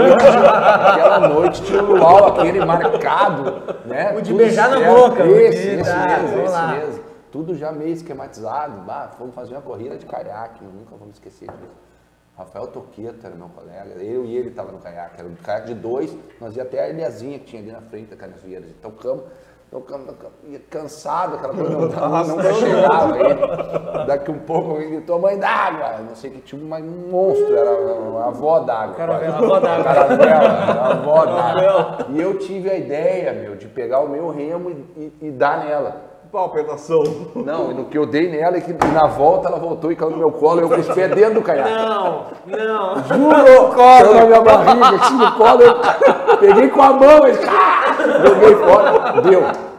Aquela noite tinha o luau, aquele marcado, né? O de Tudo beijar na certo. boca. Esse Vamos lá. mesmo. Tudo já meio esquematizado. Vamos fazer uma corrida de caiaque, nunca vamos esquecer disso. Rafael Toqueto era meu colega, eu e ele estavam no caiaque. Era um caiaque de 2, nós ia até a ilhazinha que tinha ali na frente da Canasvieiras. Tocamos, ia cansado, aquela coisa não chegava aí. Daqui um pouco alguém gritou, mãe d'água. Não sei que tinha um monstro, era a avó d'água. Caravela, a avó d'água. Caravela, a avó d'água. E eu tive a ideia, meu, de pegar o meu remo e dar nela. Pau, pedação. Não, no que eu dei nela, e que na volta ela voltou e caiu no meu colo, eu com os pés dentro do caiaque. Não. Juro! Caiu na minha barriga, assim no colo, eu peguei com a mão, joguei fora, deu.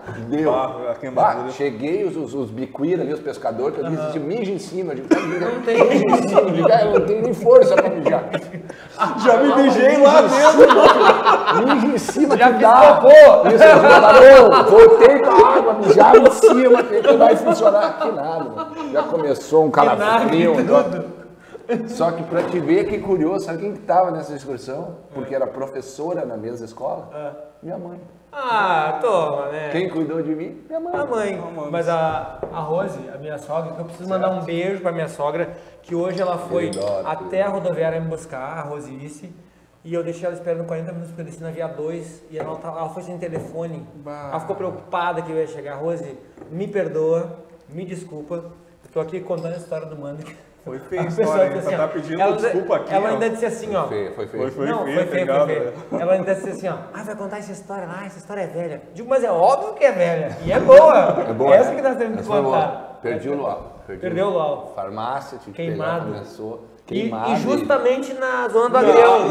Cheguei, os bicuíra ali, os pescadores, que eu disse, mija em cima. Eu digo, Não tem. mija em cima, eu não tenho nem força pra mijar. Já me beijei lá dentro. Mija em cima, Já que fiz dá. cocô. Isso, eu voltei com a água, mijava em cima, que vai funcionar. Que nada, mano. Já começou um calafrio. Só que pra te ver que curioso, sabe quem que tava nessa excursão? Porque era professora na mesma escola? Minha mãe. Ah, toma, né? Quem cuidou de mim? Minha mãe. A mãe. Mas a Rose, a minha sogra, que eu preciso mandar um beijo pra minha sogra, que hoje ela foi até a rodoviária me buscar, a Rosice, e eu deixei ela esperando 40 minutos porque eu desci na via 2 e ela foi sem telefone. Ela ficou preocupada que eu ia chegar. Rose, me perdoa, me desculpa, eu tô aqui contando a história do mano. Foi feio a história, hein? Você tá pedindo desculpa aqui, ela ainda disse assim, ó. Foi feio. Foi feio. Ela ainda disse assim, ó. Vai contar essa história lá, essa história é velha. Digo, mas é óbvio que é velha. E é boa. É boa, essa que nós temos que contar. Perdi o luau. Perdeu o luau. Farmácia, tive que Queimado. pegar, começou. E justamente na zona do Agrião.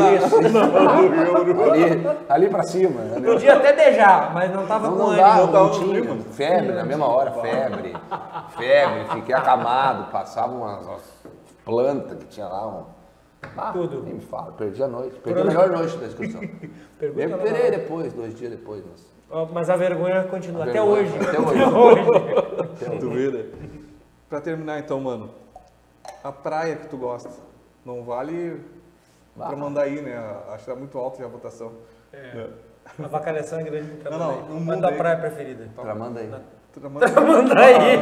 Ali pra cima. Podia até beijar, mas não tava com ânimo. Não tinha. Febre, na mesma hora, febre. Fiquei acamado, passava umas plantas que tinha lá. Tudo. Nem me fala, perdi a noite. Perdi a melhor noite da excursão. Pergunta Recuperei depois, 2 dias depois. Mas a vergonha continua, até vergonha, hoje. até hoje. Tu vê, né? Pra terminar então, mano, a praia que tu gosta, não vale pra Tramandaí, né? Acho que tá muito alto já a votação. A vacalhação é grande no Tramandaí. Não Mas tua praia preferida? Tramandaí. Tramandaí.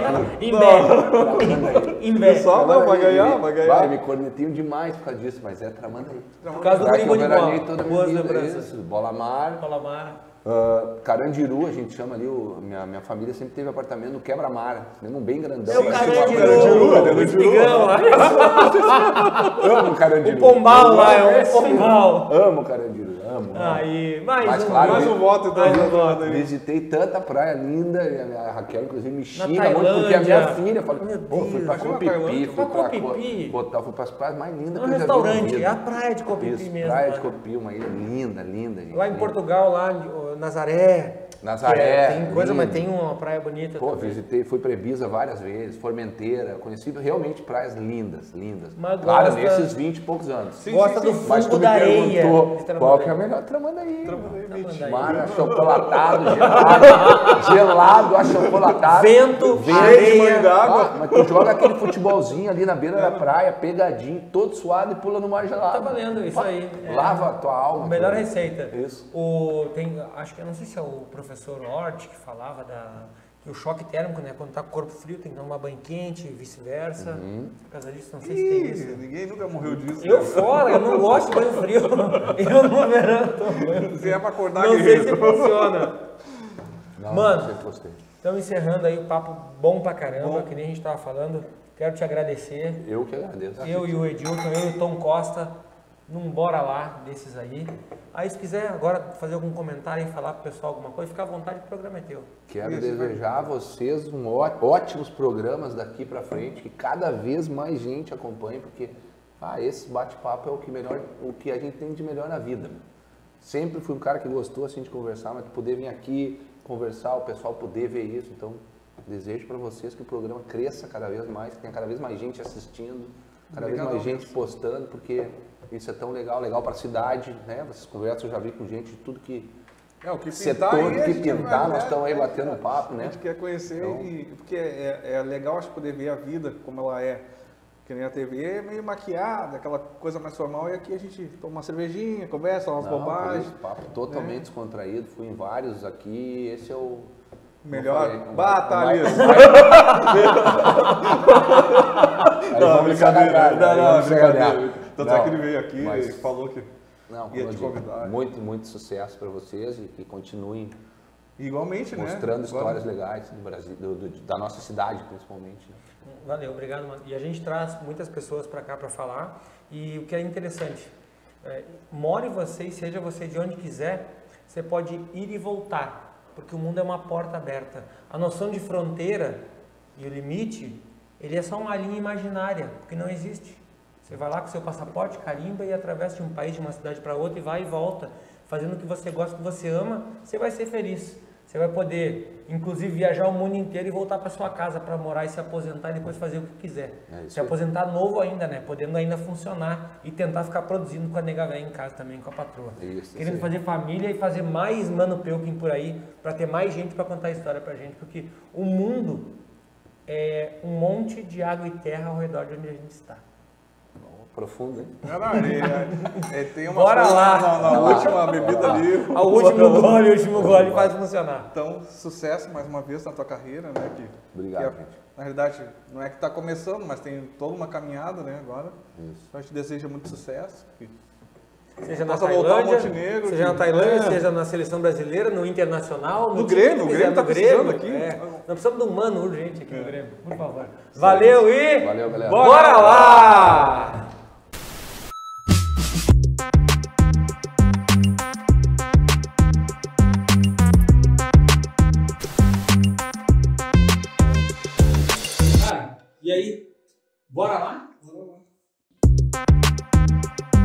Imbé. Pessoal, não, vai ganhar. Vai, me cornetinho demais por causa disso, mas é Tramandaí. Por causa do guri de bola. Boas lembranças. Bola mar. Carandiru, a gente chama ali, minha família sempre teve apartamento no Quebra-Mar, mesmo bem grandão. É o Carandiru, espigão lá. Amo o Carandiru. O Pombal lá, é o Pombal. Amo o Carandiru, amo. Aí, mais um voto então. Visitei tanta praia linda, a Raquel inclusive me xinga muito, porque a minha filha fala, fui pra Copipi, fui para as praias mais lindas que eu já vi. Restaurante, é a praia de Copipi mesmo. Praia de Copipi, uma ilha linda, gente. Lá em Portugal, lá Nazaré. Tem coisa, mas tem uma praia bonita. Pô, visitei, fui para Ibiza várias vezes, Formenteira, conheci realmente praias lindas. Mas claro, nesses 20 e poucos anos. Gosta do fundo da areia. Qual que é a melhor? Tramandaí. Mar achocolatado, gelado, achocolatado. Vento, areia. Mas tu joga aquele futebolzinho ali na beira da praia, pegadinho, todo suado e pula no mar gelado. Tá valendo, isso aí. Lava a tua alma. Melhor receita. Isso. Acho que, eu não sei se é o professor Hort que falava que o choque térmico, né? Quando tá com o corpo frio tem que dar uma banho quente e vice-versa. Por causa disso, não sei se tem isso. Ninguém nunca morreu disso. Eu fora, eu não gosto de banho frio. Eu no verão tomo banho. Se é pra acordar, não sei se funciona. Não, mano, estamos encerrando aí o papo bom pra caramba, que nem a gente tava falando. Quero te agradecer. Eu que agradeço. Eu e o Edilton, eu e o Tom Costa, num bora lá desses aí. Aí se quiser agora fazer algum comentário e falar pro pessoal alguma coisa, fica à vontade, o programa é teu. Quero desejar a vocês ótimos programas daqui pra frente, que cada vez mais gente acompanhe, porque esse bate-papo é o que a gente tem de melhor na vida. sempre fui um cara que gostou assim de conversar, mas poder vir aqui conversar, o pessoal poder ver isso. Então, desejo para vocês que o programa cresça cada vez mais, que tenha cada vez mais gente assistindo, cada vez mais gente postando, porque isso é tão legal, legal para a cidade, né? Vocês conversam, eu já vi com gente de tudo que... o que setor pintar, que pintar, nós estamos aí batendo um papo, né? A gente quer conhecer, porque é legal, acho, poder ver a vida como ela é. Que nem a TV é meio maquiada, aquela coisa mais formal, e aqui a gente toma uma cervejinha, conversa, umas bobagens. Papo totalmente descontraído, fui em vários aqui, esse é o... Melhor. Thales! Não, brincadeira. Tanto é que ele veio aqui e falou que ia te convidar. Muito sucesso para vocês e continuem igualmente, mostrando histórias legais do Brasil, da nossa cidade principalmente. Né? Valeu, obrigado, mano. E a gente traz muitas pessoas para cá para falar, e o que é interessante, more você e seja você de onde quiser, você pode ir e voltar, porque o mundo é uma porta aberta. A noção de fronteira e o limite, ele é só uma linha imaginária, porque não existe. Você vai lá com seu passaporte, carimba e atravessa de um país, de uma cidade para outra e vai e volta, fazendo o que você gosta, o que você ama, você vai ser feliz. Você vai poder, inclusive, viajar o mundo inteiro e voltar para sua casa para morar e se aposentar e depois fazer o que quiser. Se aposentar novo ainda, né? Podendo ainda funcionar e tentar ficar produzindo com a nega velha em casa também, com a patroa. Querendo fazer família e fazer mais Mano Pelkin por aí, para ter mais gente para contar a história pra gente, porque o mundo é um monte de água e terra ao redor de onde a gente está. Profundo, hein? Tem uma Bora lá! Na última bebida ali. O último gole faz funcionar. Então, sucesso mais uma vez na tua carreira, né? Obrigado, gente. Na realidade, não é que está começando, mas tem toda uma caminhada, né, agora. Isso. Então, a gente deseja muito sucesso. Seja na Tailândia, seja na seleção brasileira, no Internacional, no Grêmio. O Grêmio está precisando aqui. Nós precisamos de um mano urgente aqui no Grêmio, por favor. Valeu e... Valeu, galera. Bora lá! E aí, bora lá? Bora lá.